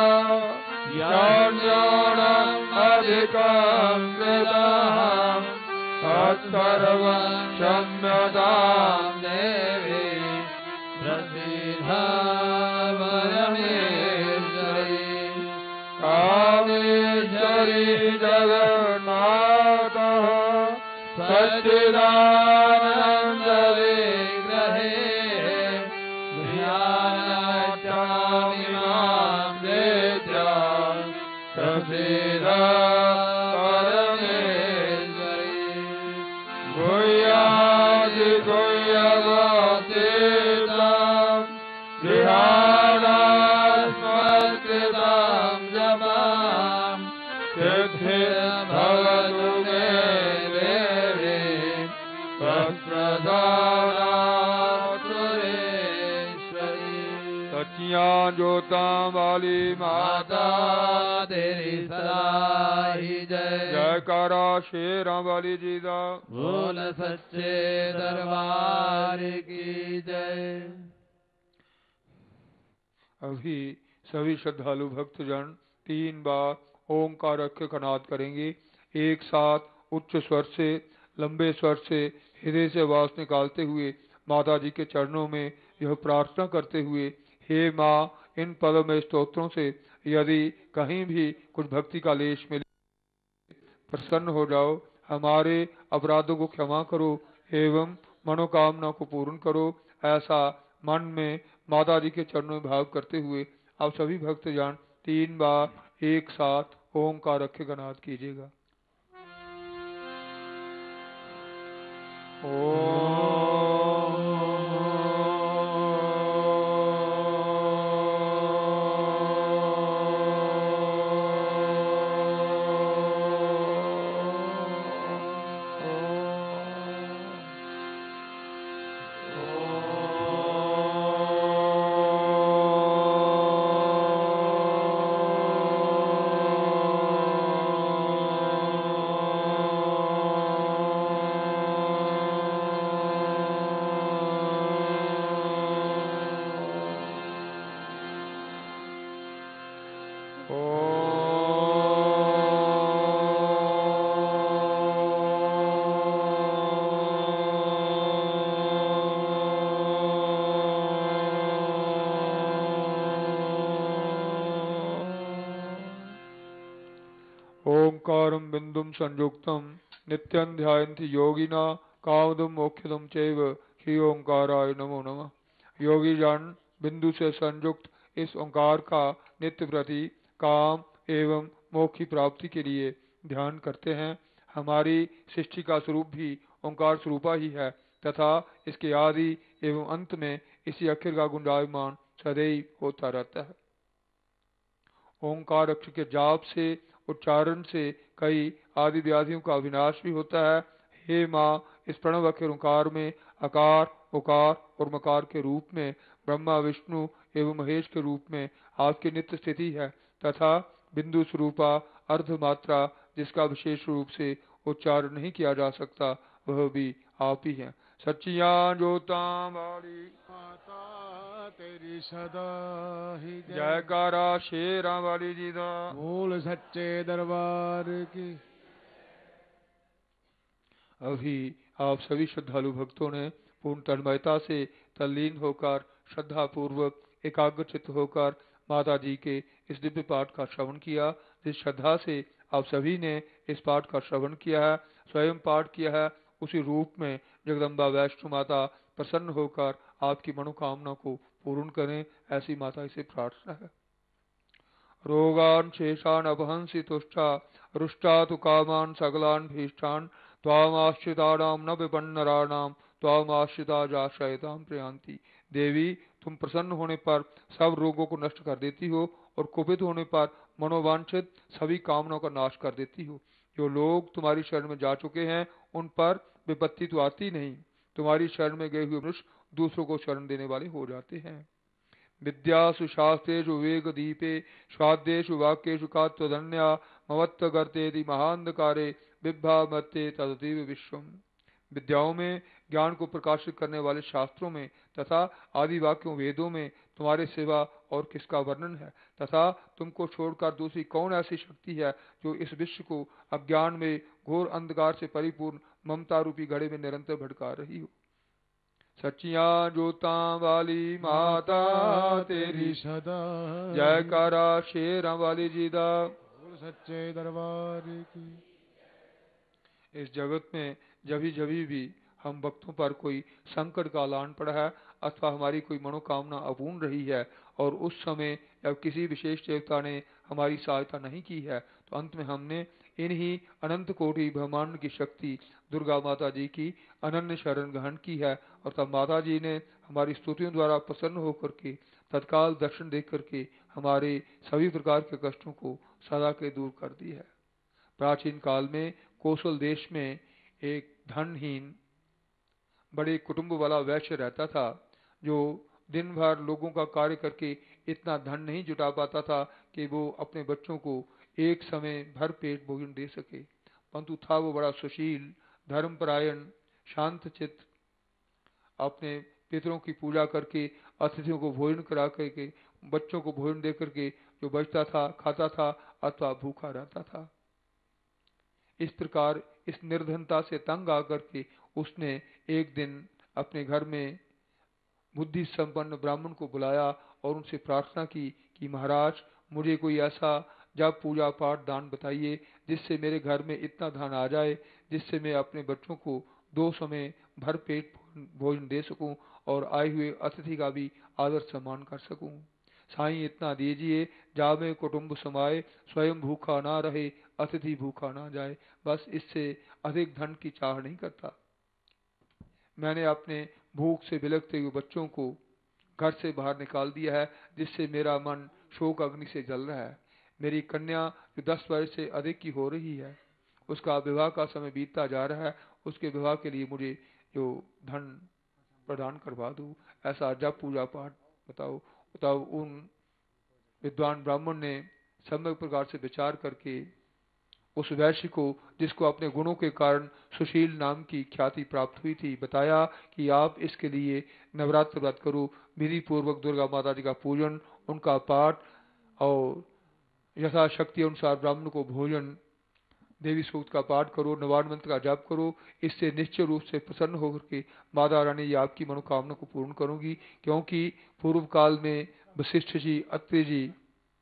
यान्योनम् अधिकं कृतं तत्सर्वं क्षम्यतां देवी प्रसीद परमेश्वरि कामेश्वरि जगन्नाथः सच्चिदानन्दविग्रहे ध्यानाचामिमां देत्या प्रसीद परमेश्वरि गुह्यादि गुह्यगोतीतं ध्यानास्मत्कृतं जपं सिद्धिर्भवतु मे देवी त्वत्प्रसादात्तुरेश्वरि सच्चियां ज्योतां वाली माता तेरी सदा ही जय जयकारा शेरां वाली जी दा बोल सच्चे दरबार की जय। अभी सभी श्रद्धालु भक्तजन तीन बार ओंकार अक्षर का नाद करेंगे। एक साथ उच्च स्वर से लंबे स्वर से हृदय से आवाज निकालते हुए माता जी के चरणों में यह प्रार्थना करते हुए, हे माँ, इन पदमय स्तोत्रों से यदि कहीं भी कुछ भक्ति का लेश मिले प्रसन्न हो जाओ, हमारे अपराधों को क्षमा करो एवं मनोकामना को पूर्ण करो। ऐसा मन में माता जी के चरणों में भाव करते हुए आप सभी भक्तजन तीन बार एक साथ ओंकार अक्षर का नाद कीजिएगा। ओंकारं बिंदुम संयुक्तम नित्यं ध्यायन्ति योगिना कामदम मोक्षदम चैव श्री ओंकाराय नमो नमः। योगी जन बिंदु से संयुक्त इस ओंकार का नित्य प्रति काम एवं मोक्ष की प्राप्ति के लिए ध्यान करते हैं। हमारी सृष्टि का स्वरूप भी ओंकार स्वरूपा ही है तथा इसके आदि एवं अंत में इसी अक्षर का गुंजायमान सदैव होता रहता है। ओंकार अक्षर के जाप से उच्चारण से कई आदि व्याधियों का विनाश भी होता है। हे माँ, इस प्रणव अक्षर ओंकार में अकार, उकार और मकार के रूप में ब्रह्मा, विष्णु एवं महेश के रूप में आपकी नित्य स्थिति है तथा बिंदु स्वरूपा अर्ध मात्रा जिसका विशेष रूप से उच्चारण नहीं किया जा सकता वह भी आप ही हैं। सच्चिया ज्योता वाली माता तेरी सदा ही जय। जयकारा शेरा वाली जी दा बोल सच्चे दरबार की। अभी आप सभी श्रद्धालु भक्तों ने पूर्ण तन्मयता से तल्लीन होकर श्रद्धा पूर्वक एकाग्रचित्त होकर माता जी के इस दिव्य पाठ का श्रवण किया। जिस श्रद्धा से आप सभी ने इस पाठ का श्रवण किया है, स्वयं पाठ किया है, उसी रूप में जगदम्बा वैष्णो माता प्रसन्न होकर आपकी मनोकामना को पूर्ण करें, ऐसी माता से प्रार्थना है। रोगान शेषान अपहंसी तुष्टा रुष्टा तु कामान सगलान भीष्टान त्वामाश्रितानाम न विपन्नराणाम त्वामाश्रिता जाशयताम प्रयांति। देवी, तुम प्रसन्न होने पर सब रोगों को नष्ट कर देती हो और कुपित होने पर मनोवांछित सभी कामनाओं का नाश कर देती हो। जो लोग तुम्हारी शरण में जा चुके हैं उन पर विपत्ति तो आती नहीं। तुम्हारी शरण में गए हुए मनुष्य दूसरों को शरण देने वाले हो जाते हैं। विद्यासु शास्त्रेषु विवेक दीपे स्वाद्येषु वाक्येषु का त्वदन्या ममत्व गर्तेति महांधकारे बिभ्रामत्ते तदतीव विश्वम। विद्याओं में ज्ञान को प्रकाशित करने वाले शास्त्रों में तथा आदि वाक्यों वेदों में तुम्हारे सिवा और किसका वर्णन है तथा तुमको छोड़कर दूसरी कौन ऐसी शक्ति है जो इस विश्व को अज्ञान में घोर अंधकार से परिपूर्ण ममता रूपी घड़े में निरंतर भटका रही हो। सच्चिया ज्योता वाली माता तेरी सदा जयकारा शेरा वाली जी दा बोल सच्चे दरबार की। इस जगत में जभी जभी भी हम भक्तों पर कोई संकट का लान पड़ा है अथवा हमारी कोई मनोकामना अपूर्ण रही है और उस समय जब किसी विशेष देवता ने हमारी सहायता नहीं की है तो अंत में हमने इन्हीं अनंत कोटि ब्रह्मांड की शक्ति दुर्गा माता जी की अनन्य शरण ग्रहण की है और तब माता जी ने हमारी स्तुतियों द्वारा प्रसन्न होकर के तत्काल दर्शन देख करके हमारे सभी प्रकार के कष्टों को सदा के दूर कर दी है। प्राचीन काल में कौशल देश में एक धनहीन बड़े कुटुंब वाला वैश्य रहता था जो दिन भर लोगों का कार्य करके इतना धन नहीं जुटा पाता था कि वो अपने बच्चों को एक समय भर पेट भोजन दे सके, परंतु था वो बड़ा सुशील, धर्मपरायण, शांत चित्त, अपने पितरों की पूजा करके अतिथियों को भोजन करा करके बच्चों को भोजन दे करके जो बचता था खाता था अथवा भूखा रहता था। इस प्रकार इस निर्धनता से तंग आकर के उसने एक दिन अपने घर में बुद्धि संपन्न ब्राह्मण को बुलाया और उनसे प्रार्थना की कि महाराज, मुझे कोई ऐसा जब पूजा पाठ दान बताइए जिससे मेरे घर में इतना धन आ जाए जिससे मैं अपने बच्चों को दो समय भर पेट भोजन दे सकूं और आए हुए अतिथि का भी आदर सम्मान कर सकूं। साईं इतना दीजिए जामे कुटुंब समाए, स्वयं भूखा ना रहे अतिथि भूखा ना जाए। बस इससे अधिक धन की चाह नहीं करता। मैंने अपने भूख से बिलखते हुए बच्चों को घर से बाहर निकाल दिया है, जिससे मेरा मन शोक अग्नि से जल रहा है। मेरी कन्या जो दस वर्ष से अधिक की हो रही है, उसका विवाह का समय बीतता जा रहा है। उसके विवाह के लिए मुझे जो धन प्रदान करवा दूं, ऐसा जब पूजा पाठ बताओ बताओ। उन विद्वान ब्राह्मण ने सम्यक प्रकार से विचार करके उस वैश्य को, जिसको अपने गुणों के कारण सुशील नाम की ख्याति प्राप्त हुई थी, बताया कि आप इसके लिए नवरात्र व्रत करो, विधि पूर्वक दुर्गा माता जी का पूजन, उनका पाठ और यथाशक्ति अनुसार ब्राह्मण को भोजन, देवी सूक्त का पाठ करो, नवान मंत्र का जाप करो। इससे निश्चय रूप से प्रसन्न होकर के माता रानी ये आपकी मनोकामना को पूर्ण करूंगी। क्योंकि पूर्व काल में वशिष्ठ जी, अत्रि जी,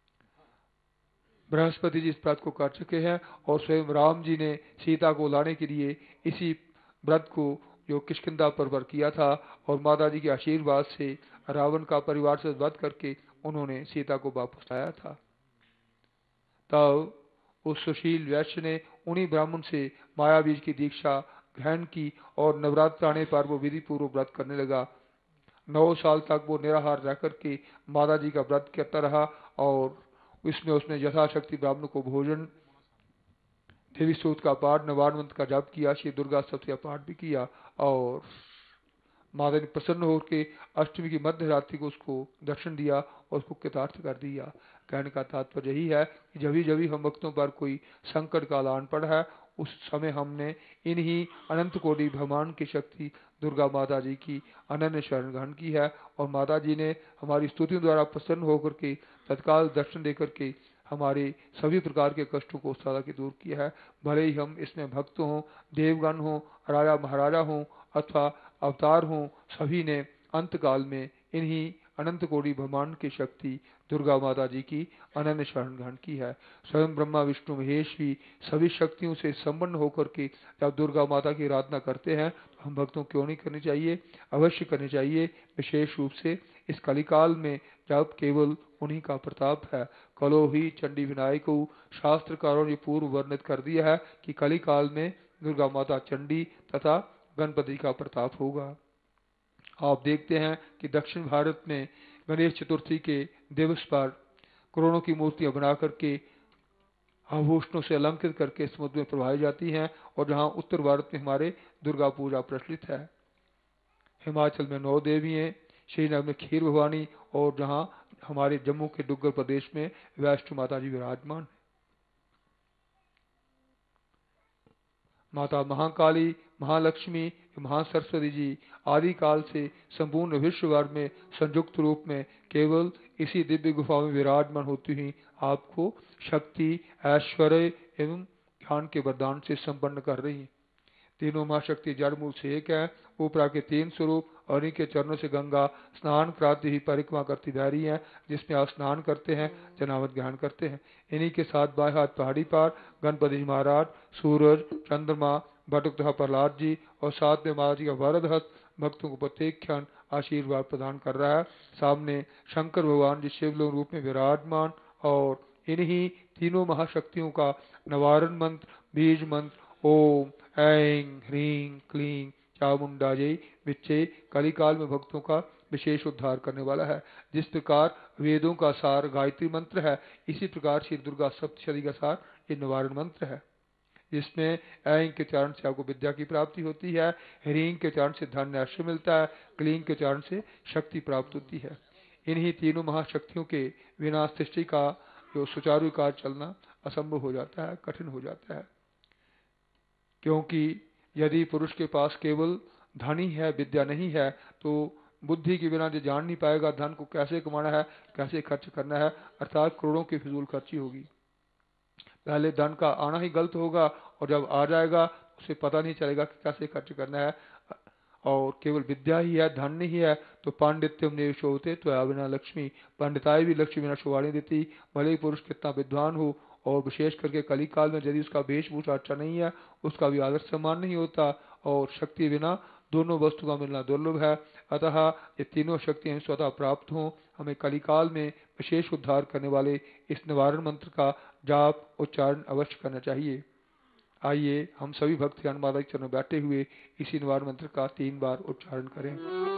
बृहस्पति जी इस व्रत को कर चुके हैं और स्वयं राम जी ने सीता को लाने के लिए इसी व्रत को जो किष्किंधा पर्वत किया था, और माता जी के आशीर्वाद से रावण का परिवार से वध करके उन्होंने सीता को वापस लाया था। तब उस सुशील वैश्य ने उन्हीं ब्राह्मण से माया बीज की दीक्षा ग्रहण की और नवरात्र आने पर वो विधि पूर्वक व्रत करने लगा। नौ साल तक वो निराहार रह करके माता जी का व्रत करता रहा और इसमें उसने यथाशक्ति ब्राह्मण को भोजन, देवी स्तोत्र का पाठ, नवान मंत्र का जाप किया, श्री दुर्गा सप्तशती का पाठ भी किया और माता ने प्रसन्न होकर अष्टमी की मध्य रात्रि को उसको दर्शन दिया और उसको कृतार्थ कर दिया। कहने का तात्पर्य यही है कि जब जब हम भक्तों पर कोई संकट का आन पड़ा है, उस समय हमने इन्हीं अनंत कोटि ब्रह्मांड की शक्ति दुर्गा माता जी की अनन्य शरण ग्रहण की है और माता जी ने हमारी स्तुतियों द्वारा प्रसन्न होकर के तत्काल दर्शन देकर के हमारे सभी प्रकार के कष्टों को सदा के दूर किया है। भले ही हम इसमें भक्त हों, देवगण हों, राजा महाराजा हों अथवा अवतार हों, सभी ने अंत काल में इन्हीं अनंत कोटि ब्रह्मांड की शक्ति दुर्गा माता जी की अनन्य शरण ग्रहण की है। स्वयं ब्रह्मा विष्णु महेश भी सभी शक्तियों से संपन्न होकर के जब दुर्गा माता की आराधना करते हैं तो हम भक्तों क्यों नहीं करनी चाहिए, अवश्य करनी चाहिए। विशेष रूप से इस कलिकाल में जब केवल उन्हीं का प्रताप है। कलो ही चंडी विनायक को शास्त्रकारों ने पूर्व वर्णित कर दिया है कि कलिकाल में दुर्गा माता चंडी तथा गणपति का प्रताप होगा। आप देखते हैं कि दक्षिण भारत में गणेश चतुर्थी के दिवस पर करोड़ों की मूर्तियां बना करके आभूषणों से अलंकृत करके समुद्र में प्रवाही जाती हैं, और जहां उत्तर भारत में हमारे दुर्गा पूजा प्रचलित है। हिमाचल में नौ देवी हैं, श्रीनगर में खीर भवानी, और जहां हमारे जम्मू के डुग्गर प्रदेश में वैष्णो माता जी विराजमान। माता महाकाली, महालक्ष्मी, महासरस्वती जी आदि काल से संपूर्ण विश्व भर में संयुक्त रूप में केवल इसी दिव्य गुफा में विराजमान होती हुई आपको शक्ति, ऐश्वर्य एवं ज्ञान के वरदान से संपन्न कर रही है। तीनों महाशक्ति जड़ मूल से एक है। ऊपरा के तीन स्वरूप और इनके चरणों से गंगा स्नान प्रातः ही परिक्रमा करती जा रही है, जिसमें आप स्नान करते हैं, जनावत ग्रहण करते हैं। इन्हीं के साथ बाएं हाथ पहाड़ी पर गणपति महाराज, सूरज, चंद्रमा, बटुक तथा प्रहलाद जी और साथ में माता जी का वरद हस्त भक्तों को प्रत्येक क्षण आशीर्वाद प्रदान कर रहा है। सामने शंकर भगवान जी शिवलिंग रूप में विराजमान, और इन्हीं तीनों महाशक्तियों का नवारण मंत्र, बीज मंत्र ओम ऐं ह्रीं क्लीं चामुंडाजय विच्चे कलिकाल में भक्तों का विशेष उद्धार करने वाला है। जिस प्रकार वेदों का सार गायत्री मंत्र है, इसी प्रकार श्री दुर्गा सप्तशती का सार ये निवारण मंत्र है, जिसमें ऐं के चरण से आपको विद्या की प्राप्ति होती है, ह्रीं के चरण से धन ऐश्वर्य मिलता है, क्लीं के चरण से शक्ति प्राप्त होती है। इन्हीं तीनों महाशक्तियों के बिना सृष्टि का जो सुचारू कार्य चलना असंभव हो जाता है, कठिन हो जाता है। क्योंकि यदि पुरुष के पास केवल धन ही है, विद्या नहीं है, तो बुद्धि के बिना जो जान नहीं पाएगा धन को कैसे कमाना है, कैसे खर्च करना है, अर्थात करोड़ों की फिजूल खर्ची होगी। पहले धन का आना ही गलत होगा, और जब आ जाएगा उसे पता नहीं चलेगा कि कैसे खर्च करना है। और केवल विद्या ही है, धन नहीं है, तो पांडित्यम निवेश होते तो या बिना लक्ष्मी, पंडिताई भी लक्ष्मी बिना शोभा नहीं देती। भले ही पुरुष कितना विद्वान हो, और विशेष करके कलिकाल में यदि उसका वेशभूषा अच्छा नहीं है, उसका भी आदर सम्मान नहीं होता, और शक्ति बिना दोनों वस्तु का मिलना दुर्लभ है। अतः ये तीनों शक्तियां स्वतः प्राप्त हों। हमें कलिकाल में विशेष उद्धार करने वाले इस निवारण मंत्र का जाप उच्चारण अवश्य करना चाहिए। आइए हम सभी भक्तगण माता के चरणों बैठे हुए इसी निवारण मंत्र का तीन बार उच्चारण करें।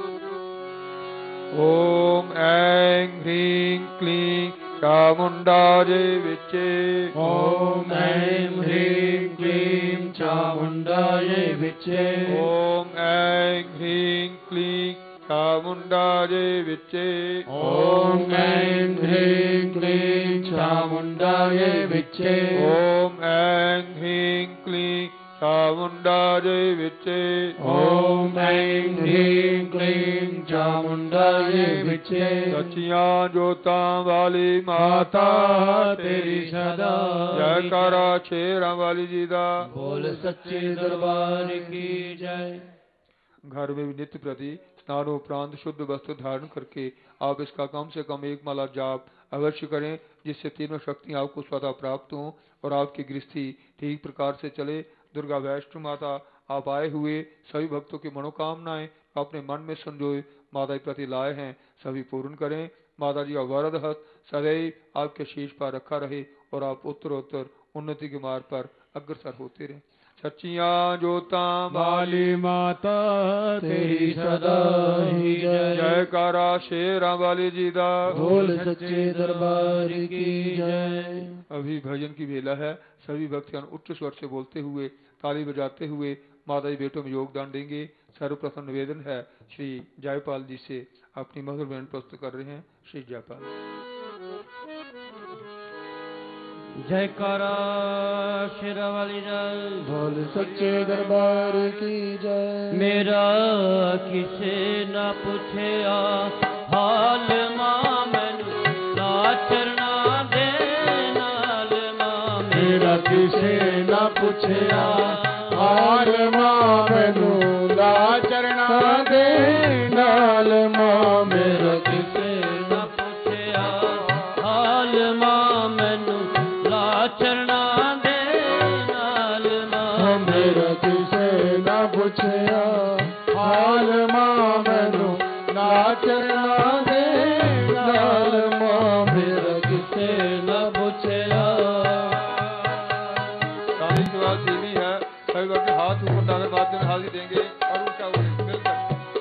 ओम ऐं ह्रीं क्लीं चामुंडायै विच्चे। ओम ऐं ह्रीं क्लीं चामुंडायै विच्चे। ओम ऐं ह्रीं क्लीं चामुंडायै विच्चे। ओम ऐं ह्रीं क्लीं चामुंडायै विच्चे। ओम ऐं ह्रीं क्लीं चामुंडायै विच्चे। ओम ऐं ह्रीं क्लीं चामुंडायै विच्चे। सच्चियां जोतां वाली माता तेरी सदा जयकारा शेरां वाली जी दा। बोल सच्चे दरबार की जय। घर में भी नित्य प्रति स्नान उपरांत शुद्ध वस्त्र धारण करके आप इसका कम से कम एक माला जाप अवश्य करें, जिससे तीनों शक्तियां आपको स्वतः प्राप्त हों और आपकी गृहस्थी ठीक प्रकार से चले। दुर्गा वैष्णो माता आप आए हुए सभी भक्तों की मनोकामनाएं अपने मन में संजोए माता के प्रति लाए हैं, सभी पूर्ण करें। माता जी का वरद हस्त सदैव आपके शीश पर रखा रहे और आप उत्तरोत्तर उन्नति के मार्ग पर अग्रसर होते रहें। सच्चियां जोतां वाली माता तेरी सदा ही जय। जयकारा शेरां वाली जी दा। बोल सच्चे दरबार की जय। अभी भजन की बेला है। सभी भक्तगण उच्च स्वर से बोलते हुए ताली बजाते हुए माता जी बेटों में योगदान देंगे। सर्वप्रथम निवेदन है श्री जयपाल जी से अपनी मधुर बयान प्रस्तुत कर रहे हैं। श्री जयपाल। जयकारा शेरा वाली जय। बोल सच्चे दरबार की जय। मेरा किसे न पूछया हाल मां मैनू लाचरना दे नाल मां। मेरा किसे न पूछया हाल मां मैनू लाचरना दे नाल मां। मेरा किसे न पूछया हाल मां मैनू लाचरना दे नाल मां। मेरा किसे न पूछया हाल मां मैनू लाचरना दे नाल मां। मेरा किसे न पूछया। ताली की आवाज धीमी है। सभी भक्त हाथ ऊपर डाले बाद में हाथ देंगे और ऊंचा उठे मिलकर।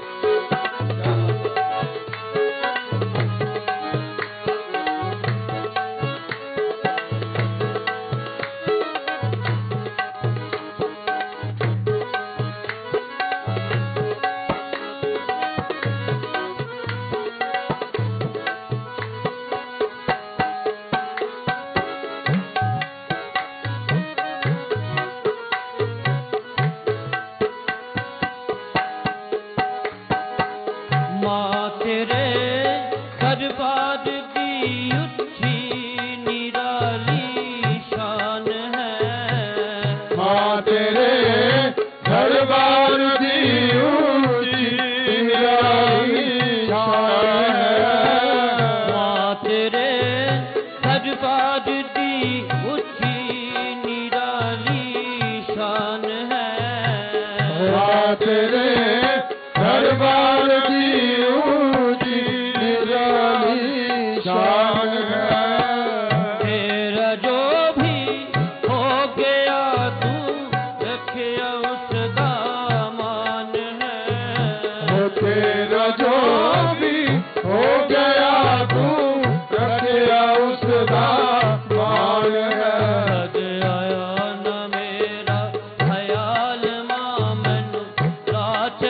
मां तेरे दरबार की उच्ची निराली शान है। मां तेरे दरबार की ऊंची निराली शान है। मां तेरे दरबार की उच्ची निराली शान है। मां तेरे दरबार की ऊंची निराली शान है। तेरा जो भी हो गया तू रखिया उसका मान है। तेरा जो भी हो गया तू रखिया उसका मान है। कद आया न मेरा ख्याल मां मैनू लाच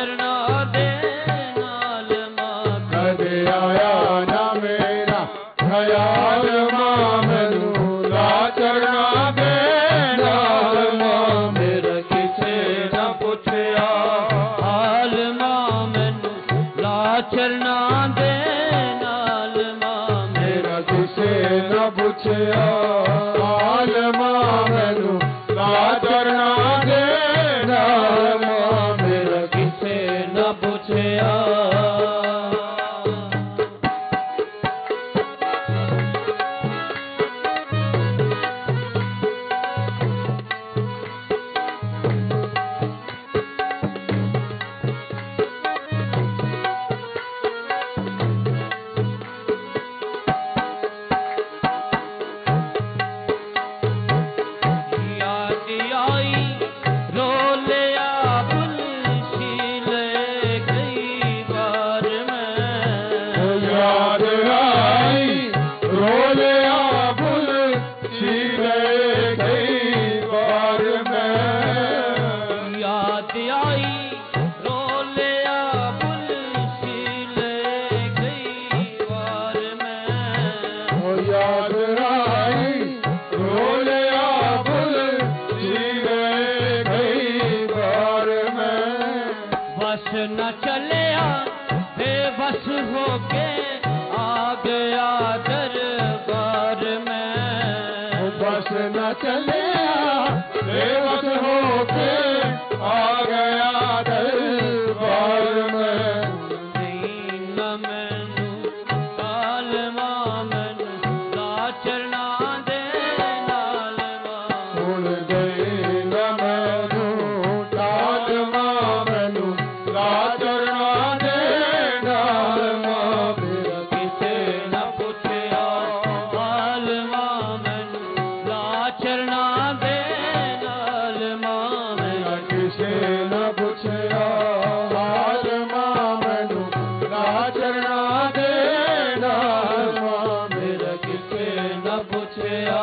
बस न चलिया बेबस होके आ गया दरबार में न मैनू कालवा मैनू लाचरना दे नाल हुण गई न मैनू कालवा मैनू लाचरना दे नाल मेरा किसे न पुछया कालवा मैनू लाचरना दे नाल मेरा किसे न पुछया हाल मां मैनू लाचरना दे नाल मेरा किसे न पुछया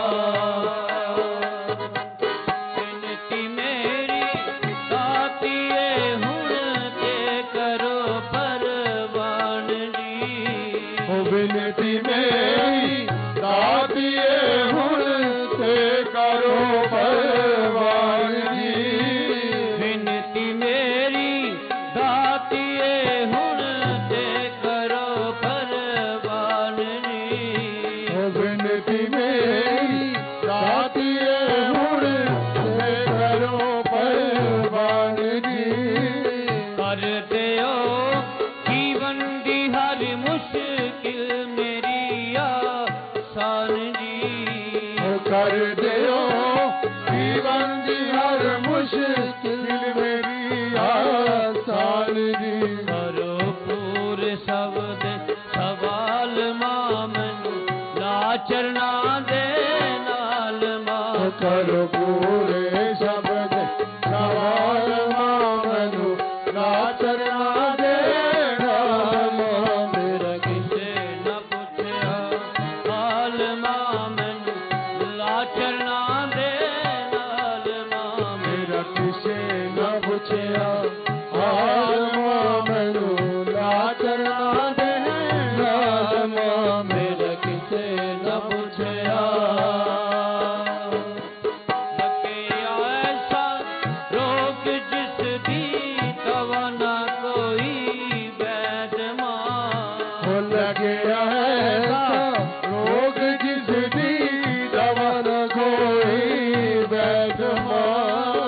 बिनती मेरी दातिए हुण ते करो परवान जी ओ बिनती मेरी दातिए हुण ते करो परवान जी बिनती मेरी दातिए हुण ते करो परवान जी ओ बिनती मेरी दातिए हुण ते करो परवान जी कर दियो जीवन दी हर मुश्किल मेरी आसान जी ओ कर दियो जीवन दी हर मुश्किल मेरी आसान जी करो पूरे शब्द सवाल मां मैनू लाचरना दे नाल मां करो पूरे शब्द सवाल मां मैनू लाचरना दे नाल मेरा किसे न पुछया हाल मां मैनू लाचरना दे नाल मां मेरा किसे न पुछया हाल मां मैनू लाचरना दे नाल मेरा किसे न पुछया लगे ऐसा रोग जिस दी दवा ना कोई वैद मां लगे ऐसा रोग जिस दी दवा न कोई वैद मां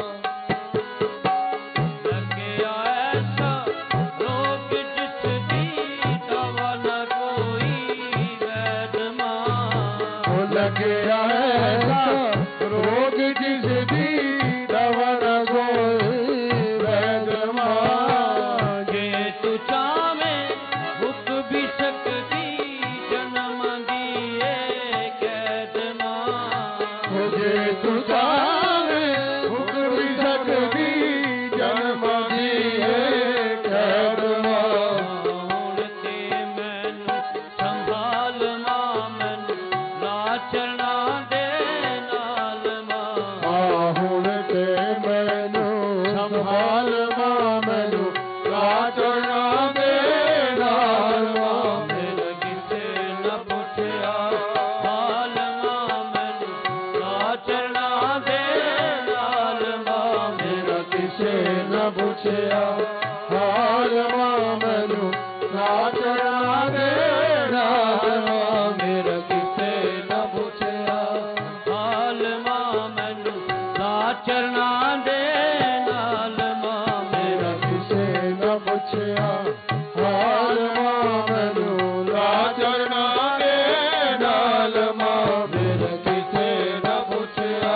लगे ऐसा रोग जिस दी दवा ना कोई वैद मां लगे ऐसा रोग जिस दी दवा न कोई वैद मां जे तू चावे मुक भी सकती जन्म दिए कैद मां जे तू चाहे हुक भी सकती जन्म दिए कैद मां हुण ते मैनू संभाल मां मैनू लाचरना दे नाल मां हुण ते मैनू संभाल मां मैनू लाचरना दे नाल मां मेरा किसे न पुछया हाल मां मैनू लाचरना दे नाल मां मेरा किसे न पुछया हाल मां मैनू लाचरना दे नाल मां मेरा किसे न पुछया हाल मां मैनू लाचरना दे नाल मां मेरा किसे न पुछया हाल मां मैनू लाचरना दे नाल मां मेरा किसे न पुछया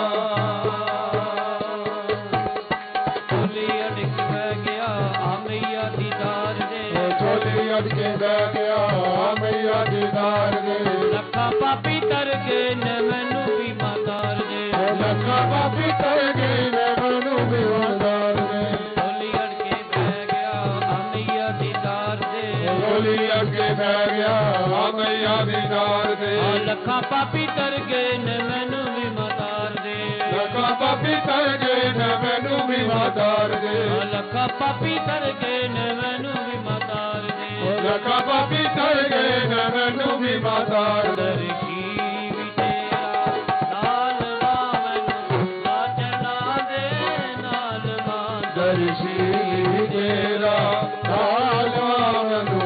ਝੋਲੀ ਅੜਕ ਬਹਿ ਗਿਆ ਆ ਮਈਆ ਦੀਦਾਰ ਦੇ ਝੋਲੀ ਅਟਕੇ ਬਹਿ ਗਿਆ ਮਈਆ ਦੀਦਾਰ ਦੇ ਲੱਖਾਂ ਪਾਪੀ ਤਰ ਗਏ ਨੇ ਮੈਨੂੰ ਵੀ ਮਾਤਾਰ ਦੇ ਲੱਖਾਂ ਪਾਪੀ ਤਰ ਗਏ ਨੇ ਮੈਨੂੰ ਵੀ ਮਾਤਾਰ ਦੇ ਝੋਲੀ ਅੜਕੇ ਬਹਿ ਗਿਆ ਆ ਮਈਆ ਦੀਦਾਰ ਦੇ ਝੋਲੀ ਅਟਕੇ ਬਹਿ ਗਿਆ ਮਈਆ ਦੀਦਾਰ ਦੇ ਆ ਲੱਖਾਂ ਪਾਪੀ ਤਰ ਗਏ ਨੇ ਮੈਨੂੰ ਵੀ ਮਾਤਾਰ ਦੇ ਲੱਖਾਂ ਪਾਪੀ ਤਰ ਗਏ ਨੇ ਮੈਨੂੰ ਵੀ ਮਾਤਾਰ ਦੇ ਆ ਲੱਖਾਂ ਪਾਪੀ ਤਰ ਗਏ ਨੇ ਮੈਨੂੰ ਵੀ ਮਾਤਾਰ ਦੇ ਲੱਖਾਂ ਪਾਪੀ ਤਰ ਗਏ ਨੇ ਮੈਨੂੰ ਵੀ ਮਾਤਾਰ ਦੇ ਦਰਸ਼ੀ ਵੀ ਤੇਰਾ ਨਾਲ ਮਾਂ ਮੈਨੂੰ ਲਾਚਰਨਾ ਦੇ ਨਾਲ ਮਾਂ ਦਰਸ਼ੀ ਤੇਰਾ ਹਾਲ ਮੈਨੂੰ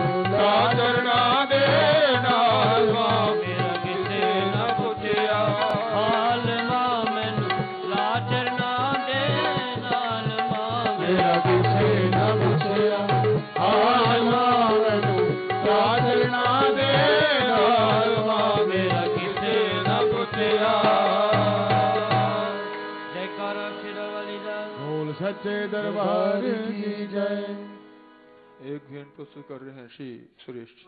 ਲਾਚਰਨਾ ਦੇ ਨਾਲ ਮੇਰਾ ਕਿਸੇ ਨਾ ਪੁੱਛਿਆ ਹਾਲ सच्चे दरबार की जय। एक भेंट प्रस्तुत कर रहे हैं श्री सुरेश जी।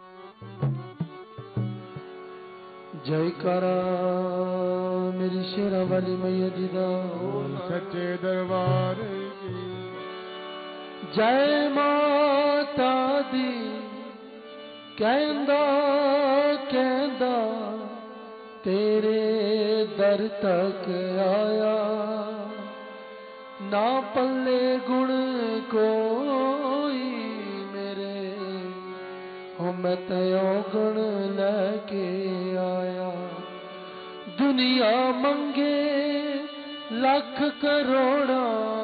जयकारा मेरी शेरा वाली मैया जी दा, सच्चे दरबार की जय माता दी। कहंदा कहंदा तेरे दर तक आया, ना पल्ले गुण कोई मेरे, हो मैं तयो गुण लेके आया। दुनिया मंगे लख करोड़ा,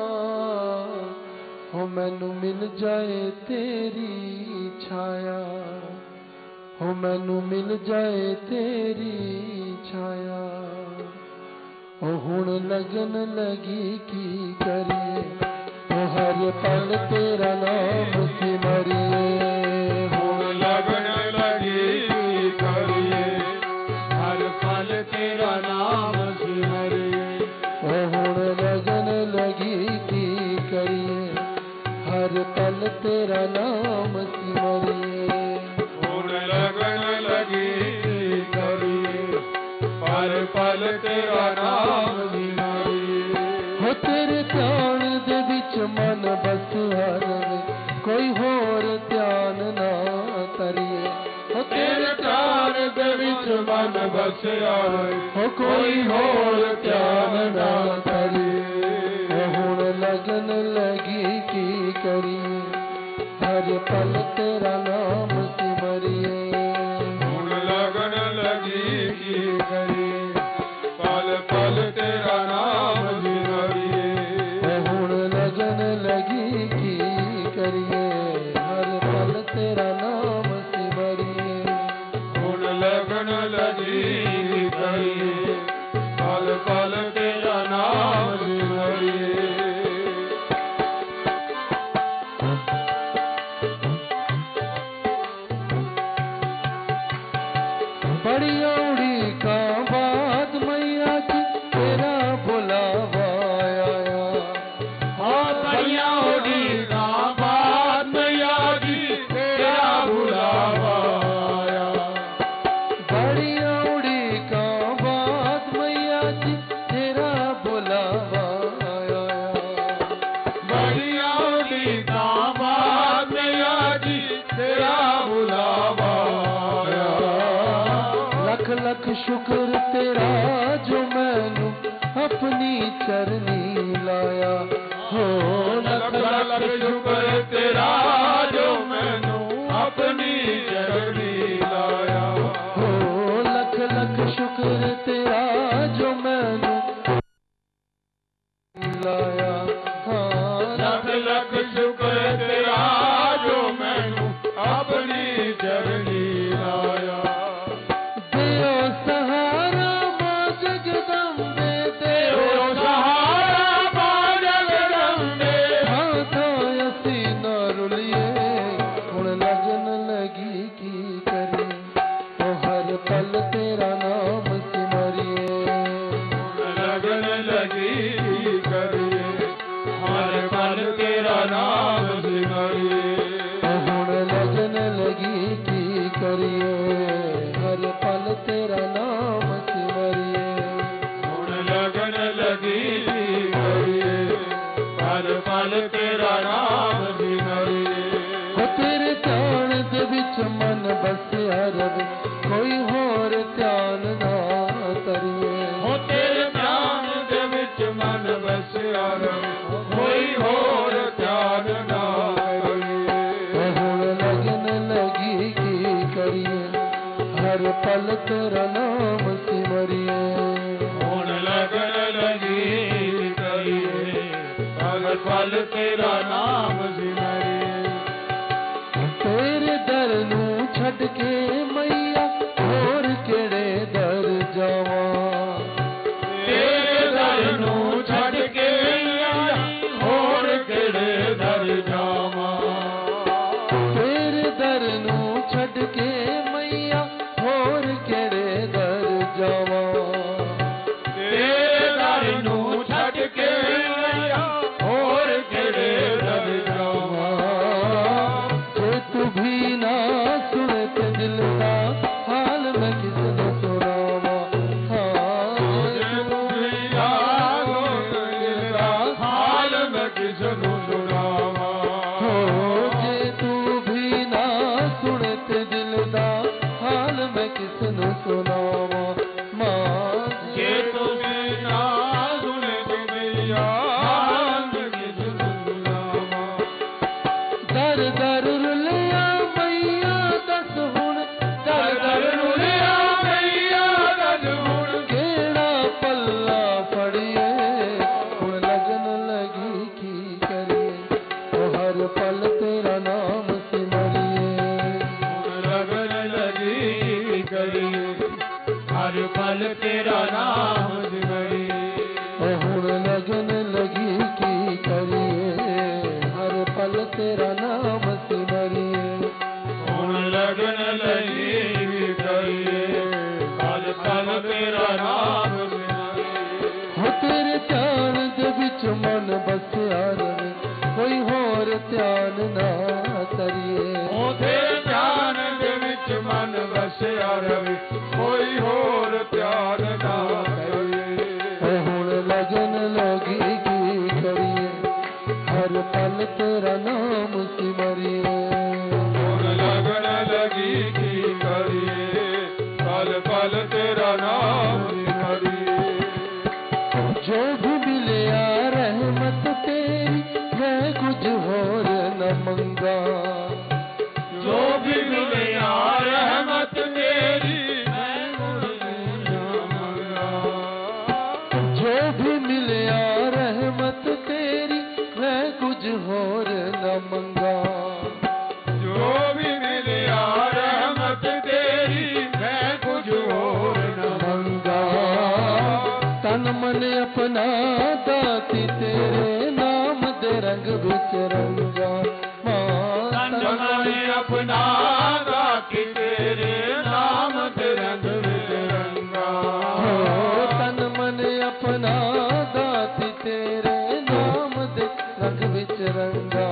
हो मैनू मिल जाए तेरी छाया, हो मैनू मिल जाए तेरी छाया। ओ हुण लगन लगी की करिए, ओ हर पल तेरा नाम सिमरिए। हुण लगन लगी की करिए, हर पल तेरा नाम सिमरिए। ओ हुण लगन लगी की करिए, हर पल तेरा नाम सिमरिए। हुण लगन लगी की करिए, हर पल तेरा नाम सिमरिए। हो तेरे ध्यान दे विच मन बस हरवे, कोई होर ध्यान ना करिए। हो तेरे ध्यान दे विच मन बस आवे, हो कोई होर ध्यान ना करिए। हो हुण लगन लगी की करिए, हर पल तेरा नाम सिमरिए। हुण लगन लगी की करिए, पल पल तेरा नाम सिमरिए। हो हुण लगन लगी की करिए, हर पल तेरा नाम सिमरिए। हुण लगन लगी की करिए, पल पल तेरा नाम सिमरिए। बड़ी औड़ी का बात मैया जी तेरा बुलावा आया। हाँ बलिया उड़ी का बात मैया जी तेरा बुलावा आया। बड़ी औड़ी का बात मैया जी तेरा बुलावा आया। बलिया उड़ी का बात मैया जी तेरा बुलावा आया। लख लख शुक्र तेरा जो मैनू अपनी चरनी लाया। हो लख लख शुक्र तेरा जो मैनू अपनी चरनी लाया। हो लख लख शुक्र तेरा जो मैनू लाया। हाँ लख लख शुक्र तेरा जो मैनू अपनी चरनी लाया। देओ सहारा मां जगदम्बे, देओ देओ सहारा मां जगदम्बे। हाँ थां असी ना रुलिए। हुण लगन लगी की करिए, ओ हर पल तेरा नाम सिमरिए। हुण लगन लगी की करिए, हर पल तेरा नाम सिमरिए। ओ हुण लगन लगी की करिए, हर पल तेरा नाम सिमरिए। हुण लगन लगी की करिए, हर पल तेरा नाम सिमरिए। हो तेरे ध्यान दे विच मन बसिया रवे, कोई होर ध्यान ना करिए। हो तेरे ध्यान दे विच मन बसिया रवे, कोई होर ध्यान ना करिए। ओ हुण लगन लगी की करिए, हर पल तेरा नाम सिमरिए। हुण लगन लगी की करिए, हर पल तेरा नाम सिमरिए। तेरे दर नू छड़ के मैया होर केड़े दर जावां। तेरे दर नू छड़ के मैया होर केड़े दर जावां। तेरे दर नू छड़ के मैया होर केड़े दर जावां। तेरे दर नू छड़ के मैया होर हुण लगन लगी की करिए हर पल तेरा नाम सिमरिए हुण लगन लगी की करिए हर पल तेरा नाम सिमरिए हो तेरे ध्यान दे विच मन बसिया रवे कोई होर ध्यान ना करिए हो तेरे ध्यान दे विच मन बसिया रवे कोई होर ध्यान ना करिए हुण लगन लगी की करिए हर पल तेरा नाम सिमरिए हुण लगन लगी की करिए पल पल तेरा नाम सिमरिए जो भी मिलिया रहमत तेरी मैं कुछ होर न मंगा जो भी मिले रहमत तेरी मैं कुछ न मंगा जो भी मिलिया रहमत तेरी मैं कुछ होर न मंगा जो भी मिले रहमत तेरी मैं कुछ और न मंगा तन मन अपना दाती तेरे नाम दे रंग बिच रंगा तन मन अपना दाती तेरे नाम दे रंग विच रंगा तन मन अपना दाती तेरे नाम दे रंग बिच रंगा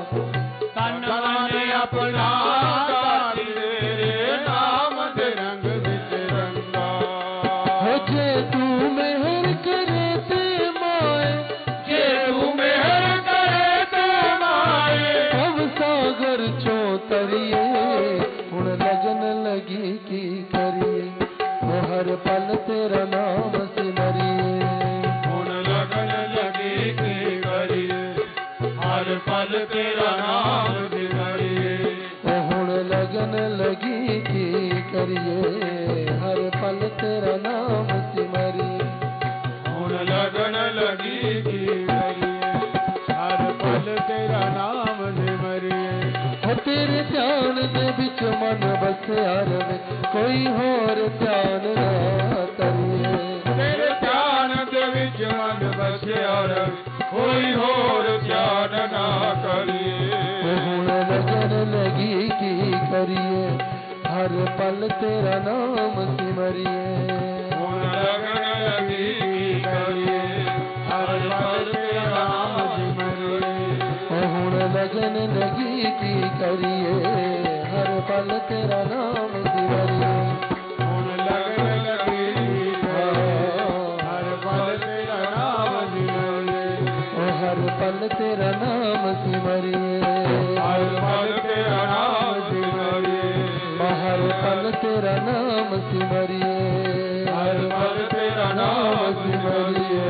तन मन अपना दाती तेरे नाम दे रंग विच रंगा हो जे तू मेहर करे ते माए जे तू मेहर करे ते माए भव सागर चो तरिए हुण लगन लगी की करिए वो हर पल तेरा नाम सिमरिए हुण लगन लगी की करिए हर पल तेरा नाम सिमरिए वो हुण लगन लगी की करिए हर पल तेरा नाम सिमरिए हुण लगन लगी की करिए हर पल तेरा नाम सिमरिए हो तेरे ध्यान दे विच मन बसिया रवे कोई होर ध्यान ना करिए तेरे ध्यान दे विच मन बसिया रवे कोई होर ध्यान ना करिए हुण लगन लगी की करिए हर पल तेरा नाम सिमरिए हुण लगन लगी की करिए हर पल तेरा नाम सिमरिए हुण लगन लगी की करिए हर पल तेरा नाम सिमरिए हुण लगन लगी की करिए हर पल तेरा नाम सिमरिए हर पल तेरा नाम सिमरिए हर पल तेरा नाम सिमरिए हर पल तेरा नाम सिमरिए हर पल तेरा नाम सिमरिए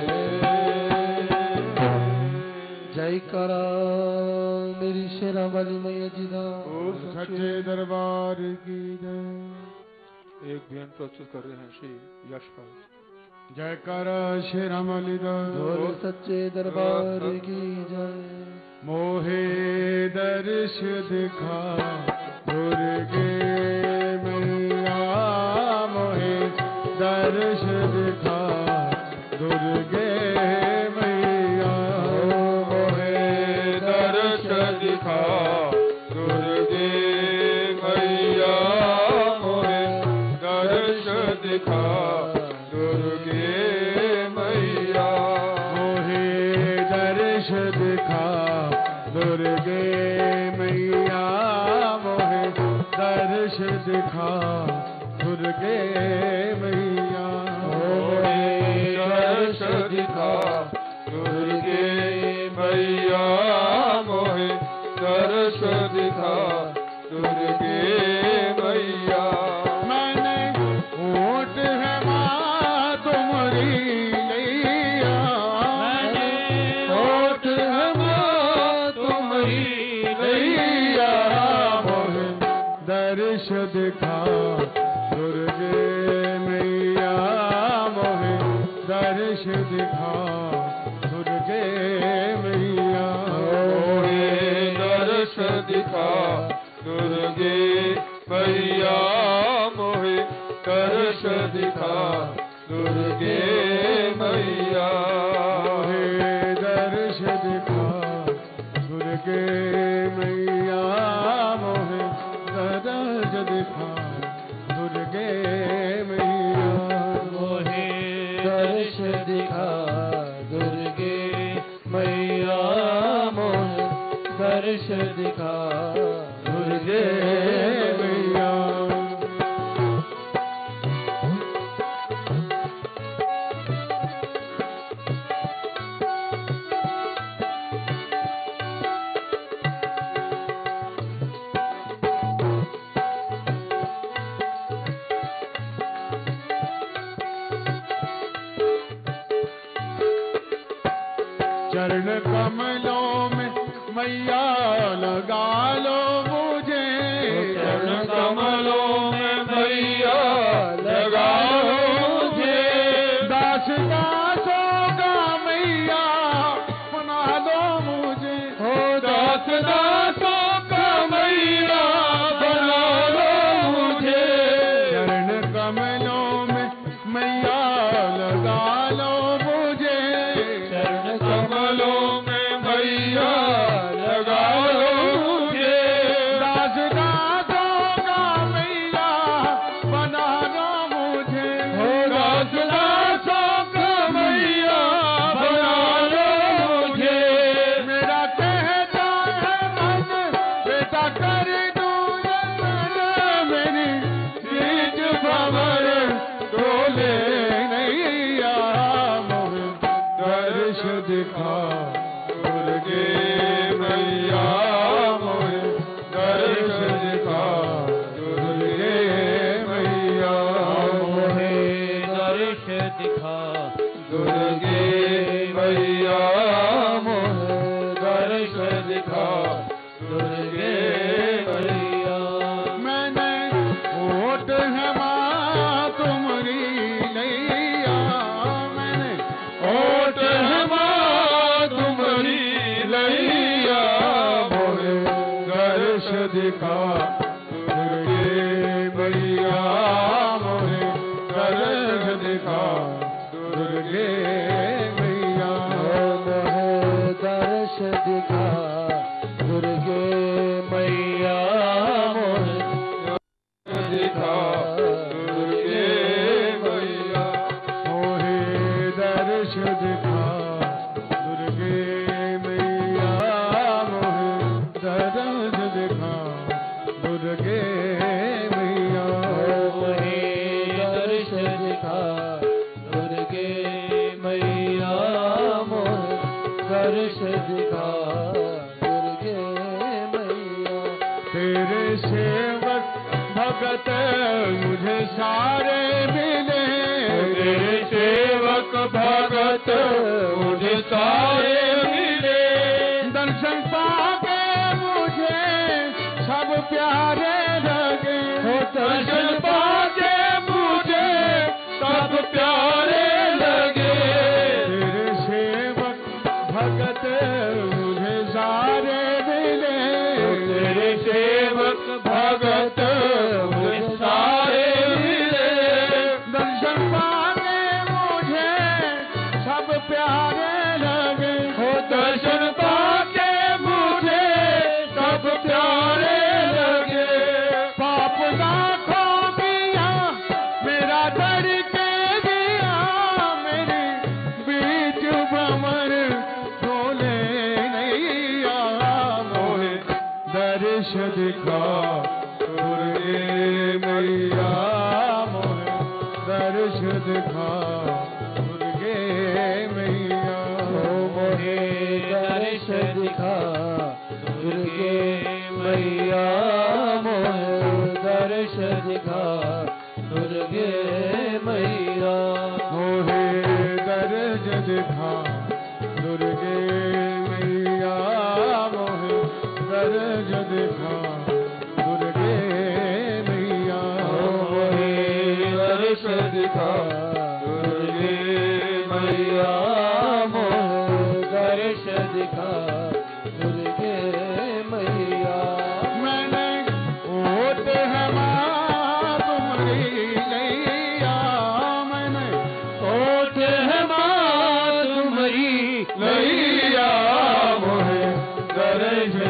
जय करा मेरी शेरा वाली मैया जी दा सच्चे दरबार की जय एक बेन प्रस्तुत कर रहे हैं श्री यशपाल। जय कर शेरा वाली दा ढोल सच्चे दरबार की जय मोहे दर्श दिखा दुर्गे मैया मोहे दर्श दिखा दुर्गे मैया मोहे दर्श दिखा दुर्गे मैया मोहे दर्श दिखा दुर्गे मैया मोहे दर्श दिखा दुर्गे मैया मोहे दर्श दिखा दुर्गे मैया मोहे दर्श दिखा दुर्गे मैया मोहे दर्श दिखा दुर्गे मैया मैंने होठ है माँ तुम्हारी लैया मैंने होठ है माँ तुम्हारी लैया मोहे दर्श दिखा दुर्गे मैया मोहे दर्श दिखा दुर्गे मैया मोहे दर्श दिखा दुर्गे मैया मोहे दर्श दिखा दुर्गे मैया दुर्गे मैया मोहे दर्श दिखा दुर्गे मैया मोहे दर्श दिखा दुर्गे मैया मोहे दर्श दिखा दुर्गे मैया चरण कमलों में मैया लगा लो मुझे चरण कमलों में मैया लगा लो मुझे दास दासों का मैया बना दो मुझे हो दास दासों का मैया बना लो मुझे चरण कमलों में मैया लगा लो मुझे चरण कमलों में मैया लगा लो मुझे दास दासों का मैया बना लो मुझे हो दास दासों का मैया बना लो मुझे मेरा कहता है मन बेटा कर दूं मेरी बीच भंवर डोले नैया मोहे दर्श दिखा दुर्गे मैया मोहे दर्श दिखा दुर्गे मैया मोहे दर्श दिखा दुर्गे मैया मोहे दर्श दिखा दुर्गे मैया मैंने होठ है माँ तुम्हारी नैया मैंने होठ है माँ तुम्हारी नैया मोहे दर्श दिखा दुर्गे मैया मोहे दर्श दिखा दुर्गे मैया मोहे दर्श दिखा दुर्गे मैया मोहे दिखा दुर्गे मैया मोहे दर्श दिखा दुर्गे मैया मोहे दर्श दिखा दुर्गे मैया मोहे दर्श दिखा दुर्गे मैया मोहे दर्श दिखा दुर्गे मैया तेरे सेवक भगत मुझे सारे मिले तेरे सेवक भगत मुझे सारे मिले दर्शन पाके मुझे सब प्यारे लगे हो दर्शन पाके मुझे सब प्यारे लगे तेरे सेवक भगत मुझे सारे मिले तेरे सेवक भगत मुझे सारे मिले दर्शन पाके मुझे सब प्यारे लगे हो दर्शन पाके मुझे सब प्यारे लगे पाप लाखों किया मेरा डर के दिया मेरी बीच भंवर डोले नैया मोहे दर्श दिखा दुर्गे मैया मोहे दर्श दिखा दुर्गे मैया मोहे दर्श दिखा दुर्गे मैया मोहे दर्श दिखा दुर्गे मैया मोहे दर्श दिखा दुर्गे मैया मोहे दर्श दिखा दुर्गे मैया मोहे दर्श दिखा दुर्गे मैया मोहे दर्श दिखा दुर्गे मैया मैंने होठ है माँ तुम्हारी नैया मैंने होठ है माँ तुम्हारी नैया मोहे दर्श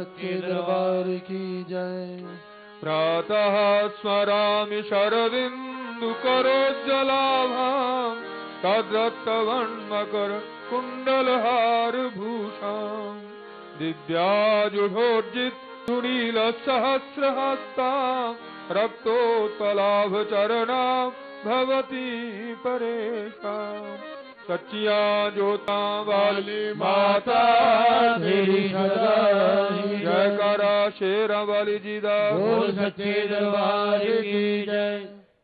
सच्चे दरबार की जय। प्रातः स्मरामि शरदिन्दु करोज्ज्वलाभां तद्रक्तवर्णमकर कुण्डलहार भूषां दिव्याजुषोज्जित सुनील सहस्रहस्तां रक्तोत्पलाभचरणां भवती परेशां सच्चिया ज्योता वाली माता तेरी सदा ही जयकारा शेरा वाली जी दा बोल सच्चे दरबार की जय।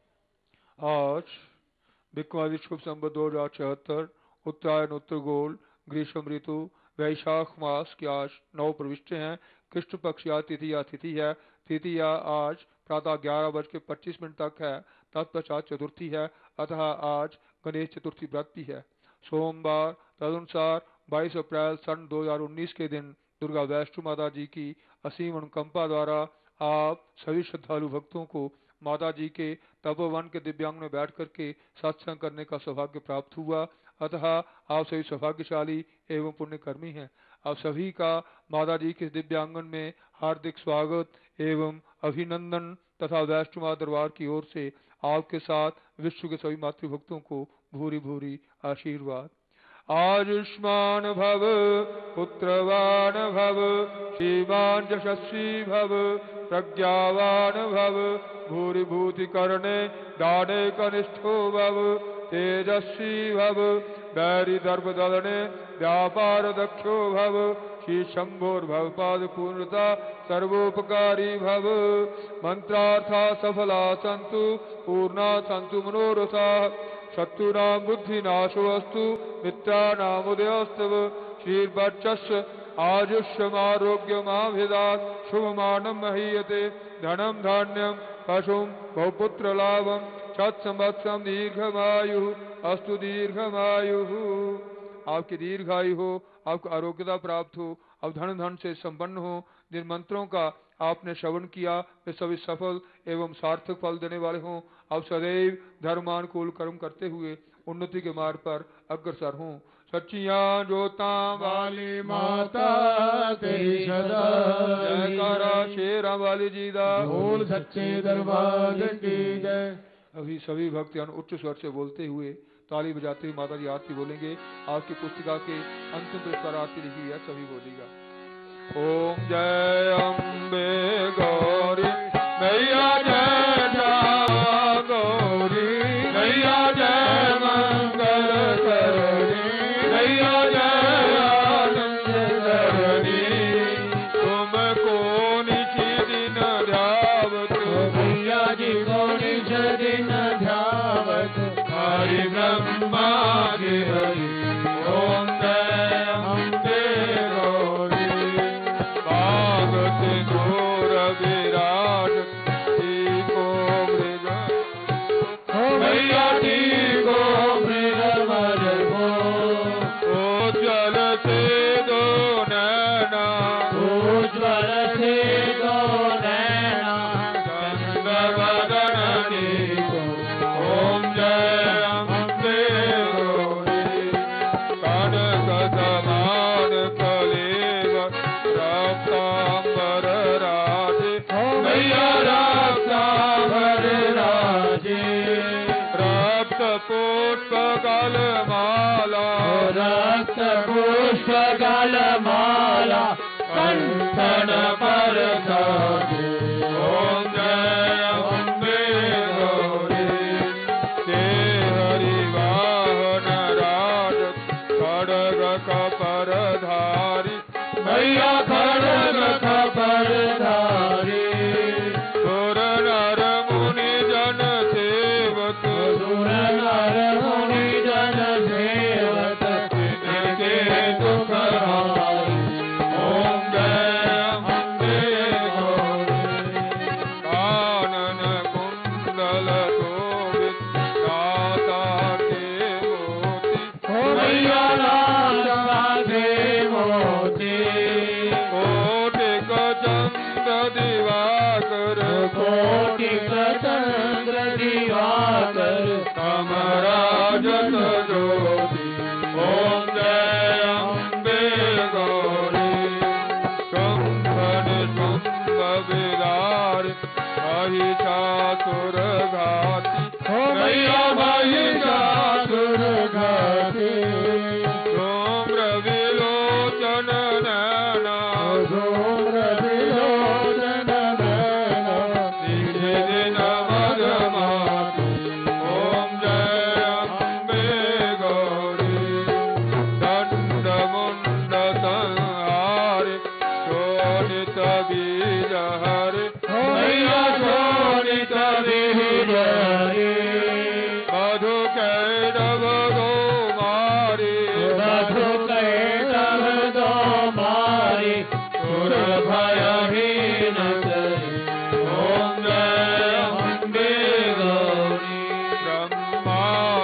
आज बिकवादी शुभ संबत दो हजार छिहत्तर उत्तरायण उत्तर गोल ग्रीष्म ऋतु वैशाख मास की आज नौ प्रविष्ट हैं। कृष्ण पक्ष या तिथि या तिथि है। तिथि या आज प्रातः ग्यारह बज के पच्चीस मिनट तक है। तत्पश्चात चतुर्थी है, अतः आज गणेश चतुर्थी व्रत भी है। सोमवार तदनुसार बाईस अप्रैल सन दो हजार उन्नीस के दिन दुर्गा वैष्णो माता जी की असीम अनुकंपा द्वारा आप सभी श्रद्धालु भक्तों को माता जी के तपोवन के दिव्यांग में बैठ करके सत्संग करने का सौभाग्य प्राप्त हुआ। अतः आप सभी सौभाग्यशाली एवं पुण्यकर्मी हैं। आप सभी का माता जी के दिव्यांगन में हार्दिक स्वागत एवं अभिनंदन तथा वैष्णो माता दरबार की ओर से आपके साथ विश्व के सभी मातृभक्तों को भूरी भूरी आशीर्वाद। आयुष्मान भव पुत्रवान भव श्रीमान यशस्वी भव प्रज्ञावान भव भूरि भूति करणे दाने कनिष्ठो भव तेजस्वी भव बैरी दर्भ दलने व्यापार दक्षो भव श्री शंभोर्भव पाद पूर्णता सर्वोपकारी भव मंत्रार्था सफला संतु पूर्णा संतु मनोरथा शत्रुनां बुद्धिनाशोऽस्तु मित्राणाम् उदयस्तव श्रीर्वर्चस्व आयुष्यमारोग्यमाभिदात् शुभमानं महीयते धनं धान्यं पशुं बहुपुत्रलाभं सत्संवत्सरं दीर्घमायुः अस्तु दीर्घमायुः। आपकी दीर्घायु हो, आपको आरोग्यता प्राप्त हो, आप धन धन से संपन्न हो। जिन मंत्रों का आपने श्रवण किया वे सभी सफल एवं सार्थक फल देने वाले हों। आप सदैव धर्मानुकूल कर्म करते हुए उन्नति के मार्ग पर अग्रसर हों। सच्चिया ज्योता वाली माता तेरी सदा जयकारा शेरा वाली जी दा बोल सच्चे दरबार की जय। अभी सभी भक्तजन उच्च स्वर से बोलते हुए ताली बजाते हुए माता जी आरती बोलेंगे। आपकी पुस्तिका के अंतिम पृष्ठ पर आरती लिखी है, सभी बोलिएगा। ओम जय अम्बे गौरी मैया जय श्यामा गौरी मैया जय मंगल करणी मैया जय आनंद करणी तुमको निज दिन ध्यावत मैया जी को निज दिन ध्यावत हरि ब्रह्मा जी हरि। ओम जय अम्बे गौरी भागवत दूर विराट को मृग मैया जी को मृग मर हो उज्ज्वल से दो नैना उज्ज्वल से दो नैना चंद्रवदनी को। ओम जय अम्बे गौरी कनक समान कलेवर रक्तांबर राजे मैया रक्तांबर राजे रक्त पुष्प गल माला रक्त पुष्प गल माला कंठन पर साजे। ओम जय अम्बे गौरी ते हरि वाहन राज खड्ग कपर धारी मैया खड्ग खपर धारी सुर नर मुनि जन सेवक सुर नर मुनि जन सेवक जिनके दुख हारी। ओम जय अम्बे गौरी कानन कुंडल शोभित दाता के मोती मैया राधा दे मोती कोटिक चंद्र दिवाकर कोटिक चंद्र दिवाकर कमराजत ज्योति। ओम जय अम्बे गौरी शंभर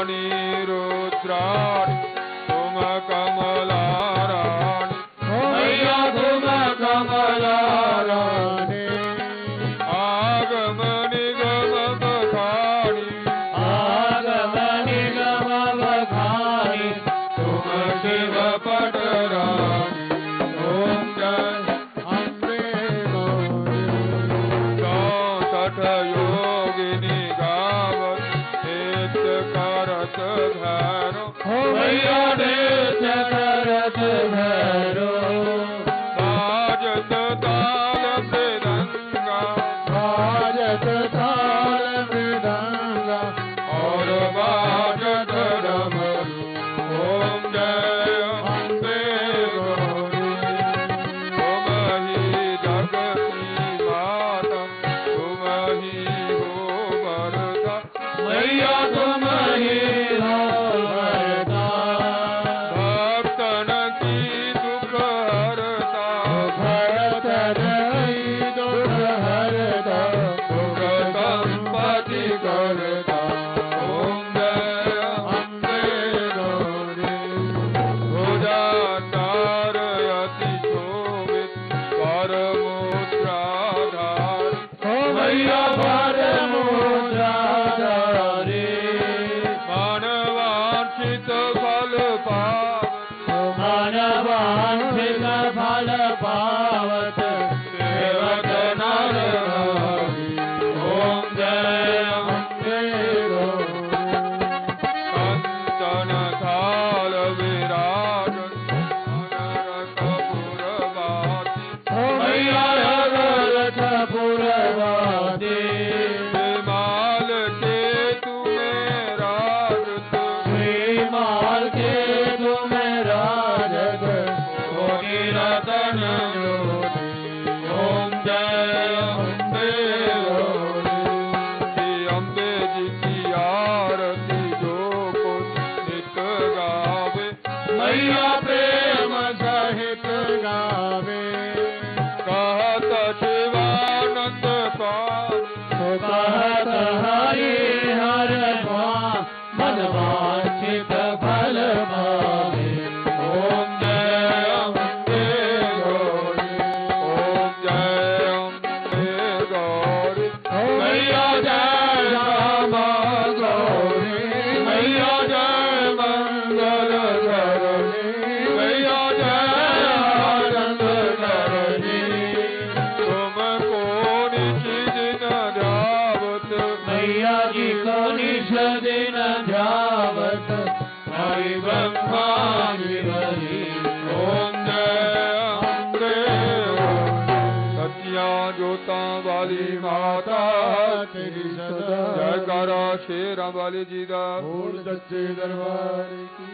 मणि रुद्राणी तुम कमलाराणी मैया तुम कमलारानी आगम निगम बखानी आगम निगम बखानी तुम शिव पटरानी ओम जय अम्बे गौरी चौसठ योगिनी गावत नित्य करत भैरो मैया नित्य करत भैरो बाजत ताल मृदंगा बाजत ताल मृदंगा और बाजत डमरू ओम जय अम्बे गौरी तुम ही जगती माता तुम ही हो वरदा मैया तुम ही हो वरदा भक्तन की दुख हरता भरतन ही दुख हरता सुख संपत्ति करता ओम जय अम्बे गौरी भुजा तारयति शोभित परमुद्राधारी ओ मैया भर मुद्राधारी मानवांछित फल पावत मानवांछित फल पावत सेवक नर नारी ओम जय अम्बे गौरी कंचन थाल विराजत अनर कपूरवासी ओ मैया रथ पुरवादी विमाल के तुम्हें राजत श्रीमाल के तुम राजग कोटि रतन ज्योति ओम जय अम्बे गौरी श्री अम्बे जी की आरती जो को नित गावे मैया प्रेम सहित गावे कहत शिवानंद पावे तो कहत हरि हर स्वाम मन वांछित फल पावे ओम जय अम्बे गौरी ओम जय अम्बे गौरी मैया जय रामा गौरी मैया जय मंगल करणी मैया जय आनंद करणी तुमको निज दिन ध्यावत मैया जी को निज दिन ध्यावत हरि ब्रह्मा हरि ओम जय अम्बे सत्या जोता वाली माता तेरी सदा जयकारा शेरा वाली जी दा बोल सच्चे दरबार की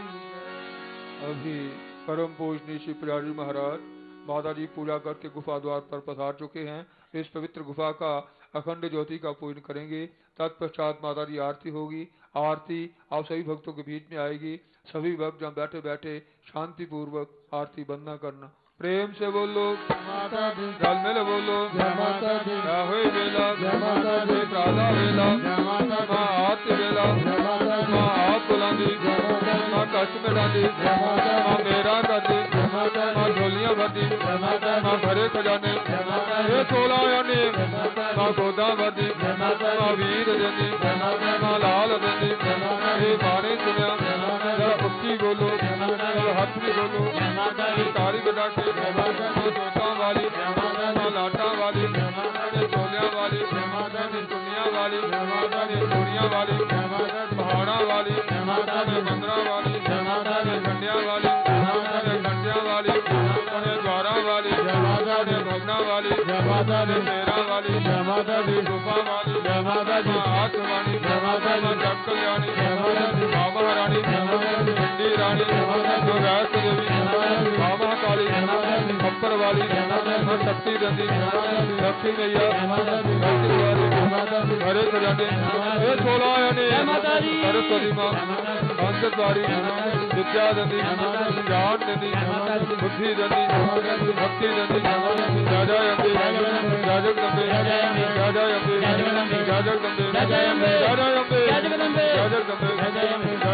अभी परम पूजनीय श्री पुजारी महाराज माता जी पूजा करके गुफा द्वार पर पधार चुके हैं। इस पवित्र गुफा का अखंड ज्योति का पूजन करेंगे। तत्पश्चात माता जी आरती होगी। आरती आप सभी भक्तों के बीच में आएगी। सभी भक्त जहाँ बैठे बैठे शांति पूर्वक आरती बंद न करना। प्रेम से बोलो माता दी जल में बोलो जय माता दी क्या हुई बेला जय माता दी प्राला बेला जय माता दी माँ आरती बेला जय माता दी माँ हाथ बुलांदी जय माता दी माँ कष्ट में डाली जय माता माँ दी मेरा कर दी जय माता माँ दी झोलियाँ भर दी जय माता माँ दी भरे खजाने जय माता ये दी सोलह यानी जय माता माँ दी गोदा भर दी जय माता माँ दी वीर देंदी जय माता दी माँ लाल देंदी जय माता दी ये माने सुनिया जय माता दी जरा भक्ति बोलो जय माता दी जरा हथ भी बोलो जय माता दी तारी बजा के जय माता दी माँ जोता वाली जय माता दी माँ लाटा वाली जय माता दी सोनिया वाली जय माता दी दुनिया वाली जय माता दी दुनिया वाली जय माता दी पहाड़ा वाली जय माता दी बंदरा वाली जय माता दी खंडिया वाली जय माता दी खंडिया वाली द्वारा वाली जय माता दी भगना वाली जय माता दी मेरा वाली जय माता दी गुफा वाली जय माता दी हाथ वाली जय माता दी जग कल्याणी जय माता दी बाबा रानी जय माता दी पिंडी रानी जय माता दी वैष्णो देवी जय माता दी बाबा काली जय माता दी खप्पर वाली जय माता दी शक्ति दंदी जय माता दी लक्ष्मी मैया जय माता दी लक्ष्मी वाली जय माता दी हरे खजाने हे सोलह यानी जय माता दी सरस्वती माँ जय माता दी अंतद्वारी जय माता दी विद्या दंदी जय माता दी ज्ञान दंदी जय माता दी बुद्धि दंदी जय माता दी भक्ति दंदी जय माता दी राजा अम्बे जय जगदम्बे राजा जगदम्बे जय जय अम्बे राजा अम्बे जय जगदम्बे राजा जगदम्बे जय जय अम्बे राजा अम्बे जय जगदम्बे राजा जगदम्बे जय जय अम्बे राजा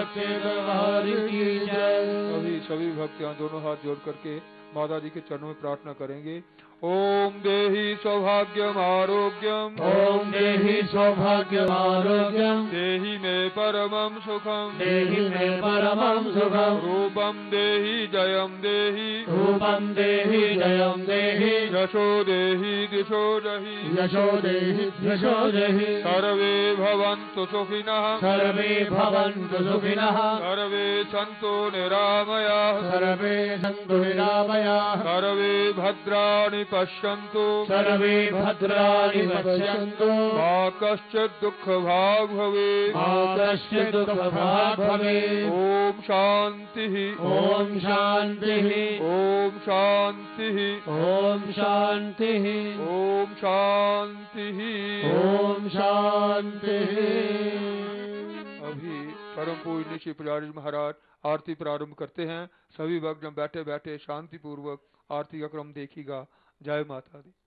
सच्चे दरबार की जय। अभी सभी भक्त यहाँ दोनों हाथ जोड़ करके माता जी के चरणों में प्रार्थना करेंगे। ओम देहि सौभाग्यम आरोग्यम, ओम देहि सौभाग्यम आरोग्यम, देहि मे परमं सुखम, देहि मे परमं सुखम, रूपम देहि जयम देहि, रूपम देहि जयम देहि, यशो देहि दिशो दहि, यशो देहि यशो देहि, सर्वे भवन्तु सुखिनः, सर्वे भवन्तु सुखिनः, सर्वे सन्तु निरामयाः, सर्वे सन्तु निरामयाः, सर्वे भद्राणि पश्यन्तु, सर्वे भद्राणि पश्यन्तु, मा कश्चित् दुःखभाग् भवेत्, मा कश्चित् दुःखभाग् भवेत्। ओम शान्तिः, ओम शान्तिः, ओम शान्तिः, ओम शान्तिः, ओम शान्तिः। ओम शान्तिः। अभी परम पूज्य श्री पुजारी महाराज आरती प्रारंभ करते हैं। सभी भक्त जब बैठे बैठे शांति पूर्वक आरती का क्रम देखिएगा। जय माता दी।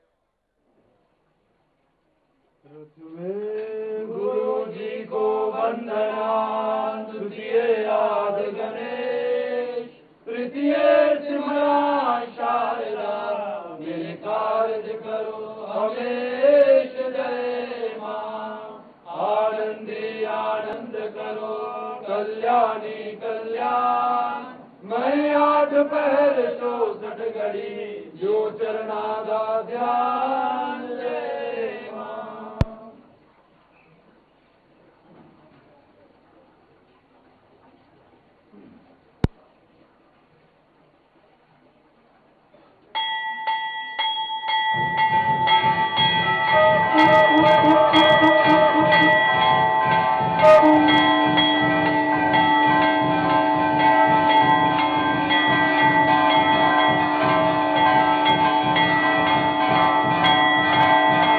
गुरु जी को वंदना, द्वितीय आद गणेश, तृतीय त्रिपुरा शारदा, मेरे कार्य करो हमेश जय माँ। आनंदी आनंद करो, कल्याणी कल्याण, मैं आठ पहर चौसठ घड़ी, जो चरणादा ध्यान जय माँ। Thank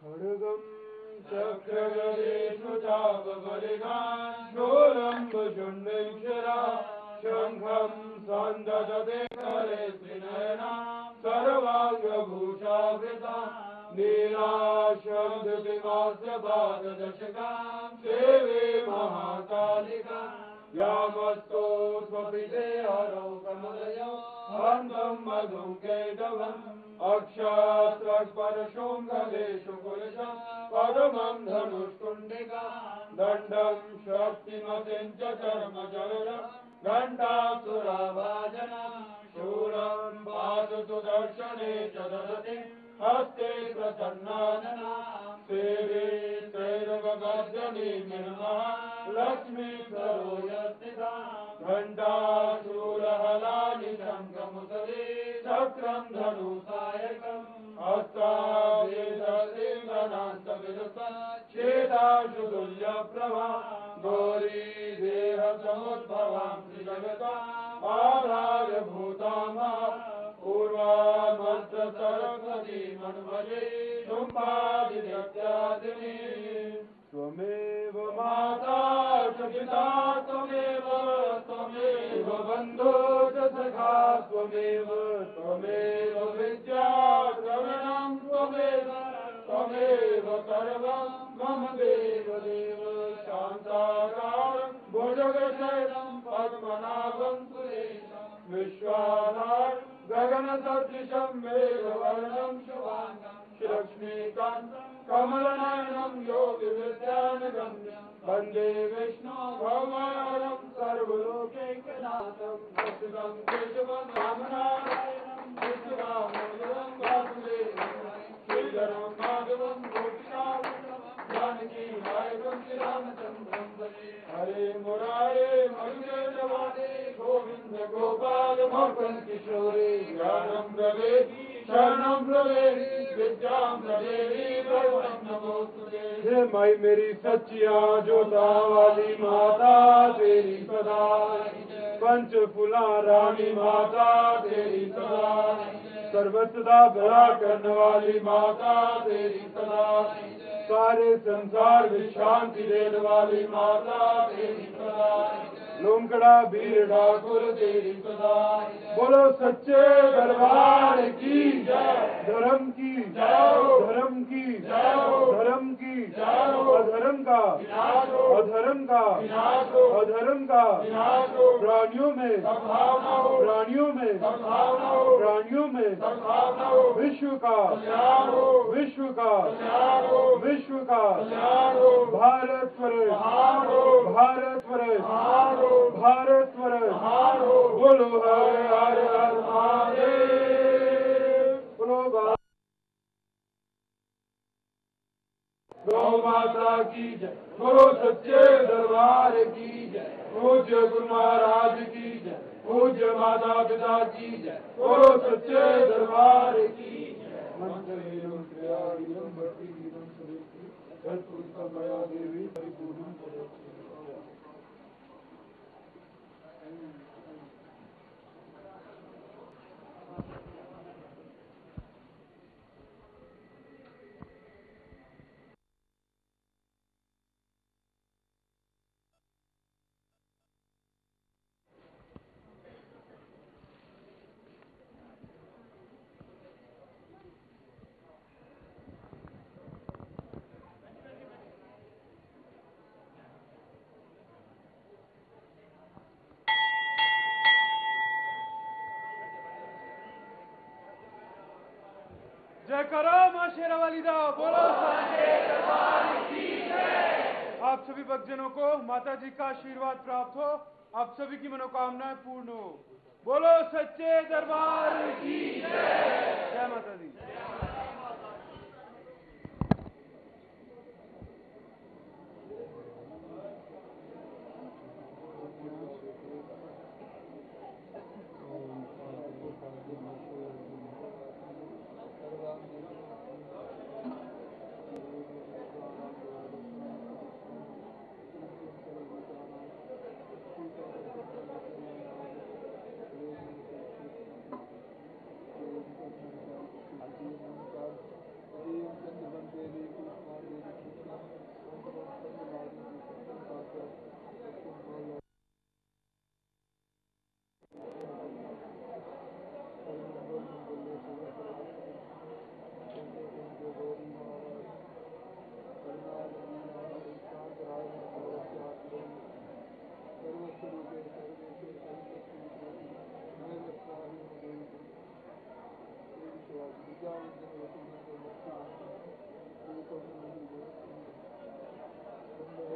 खड्गं चक्रगदेषु चापपरिगान् शूलं भुजुण्डक्षरा शङ्खं सन्ददते करे त्रिनयना सर्वाङ्गभूषावृता नीलाशब्ददिवास्यपाददशकां सेवे महाकालिका यामस्तो स्वपिते हरौ कमलयो हन्तं मधुं केटवम् अक्षात्रपरशोङ्गदेषु कुलशं पदमं धनुष्कुण्डिका दण्डं शक्तिमतिं च चर्मजलदं घण्टासुराभाजनं शूलं पादतु दर्शने च ददति हस्ते प्रसन्नानना सेवे त्रैरवगर्जनी निर्मः लक्ष्मी सरोजस्थिता घण्टाशूलहलानि शङ्खमुसले चक्रं धनुसायकम् हस्तावेदसिंहनान्तविदुता चेताशुतुल्यप्रभा गौरी देहसमुद्भवां त्रिजगता आधारभूतामा पूर्वामत्र सरस्वती मन्वजे शुम्भादित्यादिनी त्वमेव माता च पिता त्वमेव त्वमेव बन्धो च सखा त्वमेव त्वमेव विद्या द्रविणं त्वमेव त्वमेव सर्वं मम देवदेव शान्ताकारं भुजगशयनं पद्मनाभं सुरेशं विश्वाधारं गगनसदृशं मेघवर्णं शुभाङ्गं श्रीलक्ष्मीकान्तं कमलनयनं योगिविद्यानगम्यं वन्दे विष्णु भवहरं सर्वलोकैकनाथं प्रसिद्धं केशवं रामनारायणं विष्णुरामोदरं वासुदेवं श्रीधरं माधवं गोपिकावल्लभं जानकी नायकं श्रीरामचन्द्रं भजे हरे मुरारे मधुसूदन गोविंद गोपाल मोहन किशोरे ज्ञानं प्रवेदि शरणं प्रवेदि विद्यां प्रवेदि भगवन् नमोस्तुते। हे माई मेरी सच्चिया जोता वाली माता तेरी सदा पंच फूला रानी माता तेरी सदा सर्वसदा भला करने वाली माता तेरी सदा सारे संसार में शांति देने वाली माता तेरी सदा लोमकड़ा वीर ठाकुर तेरी सदा बोलो सच्चे दरबार की जय धर्म की धर्म की धर्म की अधर्म का अधर्म का अधर्म का प्राणियों में प्राणियों में प्राणियों में विश्व का विश्व का विश्व का भारत स्वरज भारत स्वरज भारत स्वरज बोलो हरे हरे हर महादेव बोलो गौ माता की जय बोलो सच्चे दरबार की जय पूज्य गुरु महाराज की जय पूज्य माता पिता की जय बोलो सच्चे दरबार की जय मंत्र वीरम क्रिया वीरम भक्ति वीरम सत्पुरुषा मया देवी परिपूर्णं करोतु। जय करो मां शेरावाली दा बोलो आप सभी भक्तजनों को माता जी का आशीर्वाद प्राप्त हो आप सभी की मनोकामनाएं पूर्ण हो बोलो सच्चे दरबार की जय जय माता दी। Thank you.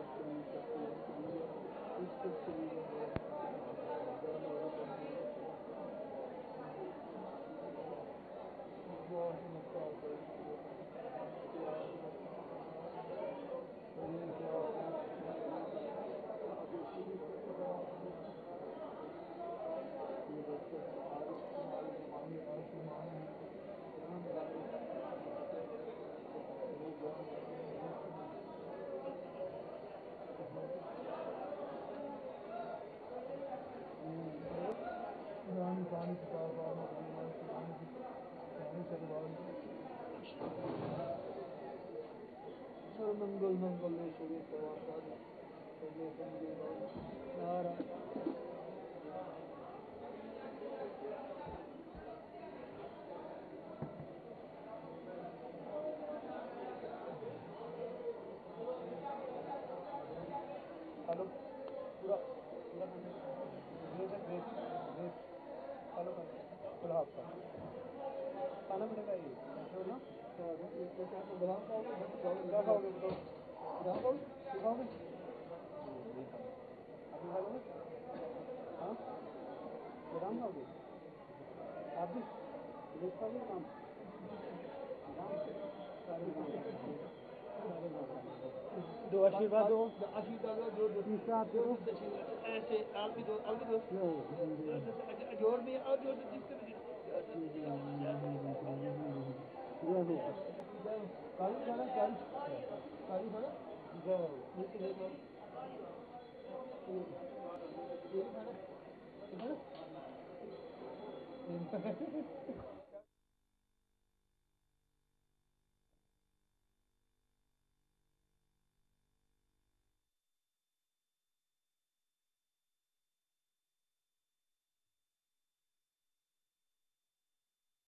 मंगल मंगलेश्वरी सर्वासादि सर्वे संगे नारायण हेलो पूरा पूरा ग्रेट ग्रेट ग्रेट हेलो खुला आपका खाना पड़ेगा ये ना बादाम खाओगे क्या खाओगे बताओ बादाम खाओगे क्या खाओगे अभी खा लोगे हाँ बादाम खाओगे आप भी ग्रेट खाओगे काम दो आशीर्वाद दो आशीर्वाद दो दो तीसरा आप दो ऐसे आप भी दो आप भी दो जोर में और जोर से जिससे काली खाना काली काली खाना नीचे देखो ये खाना ये खाना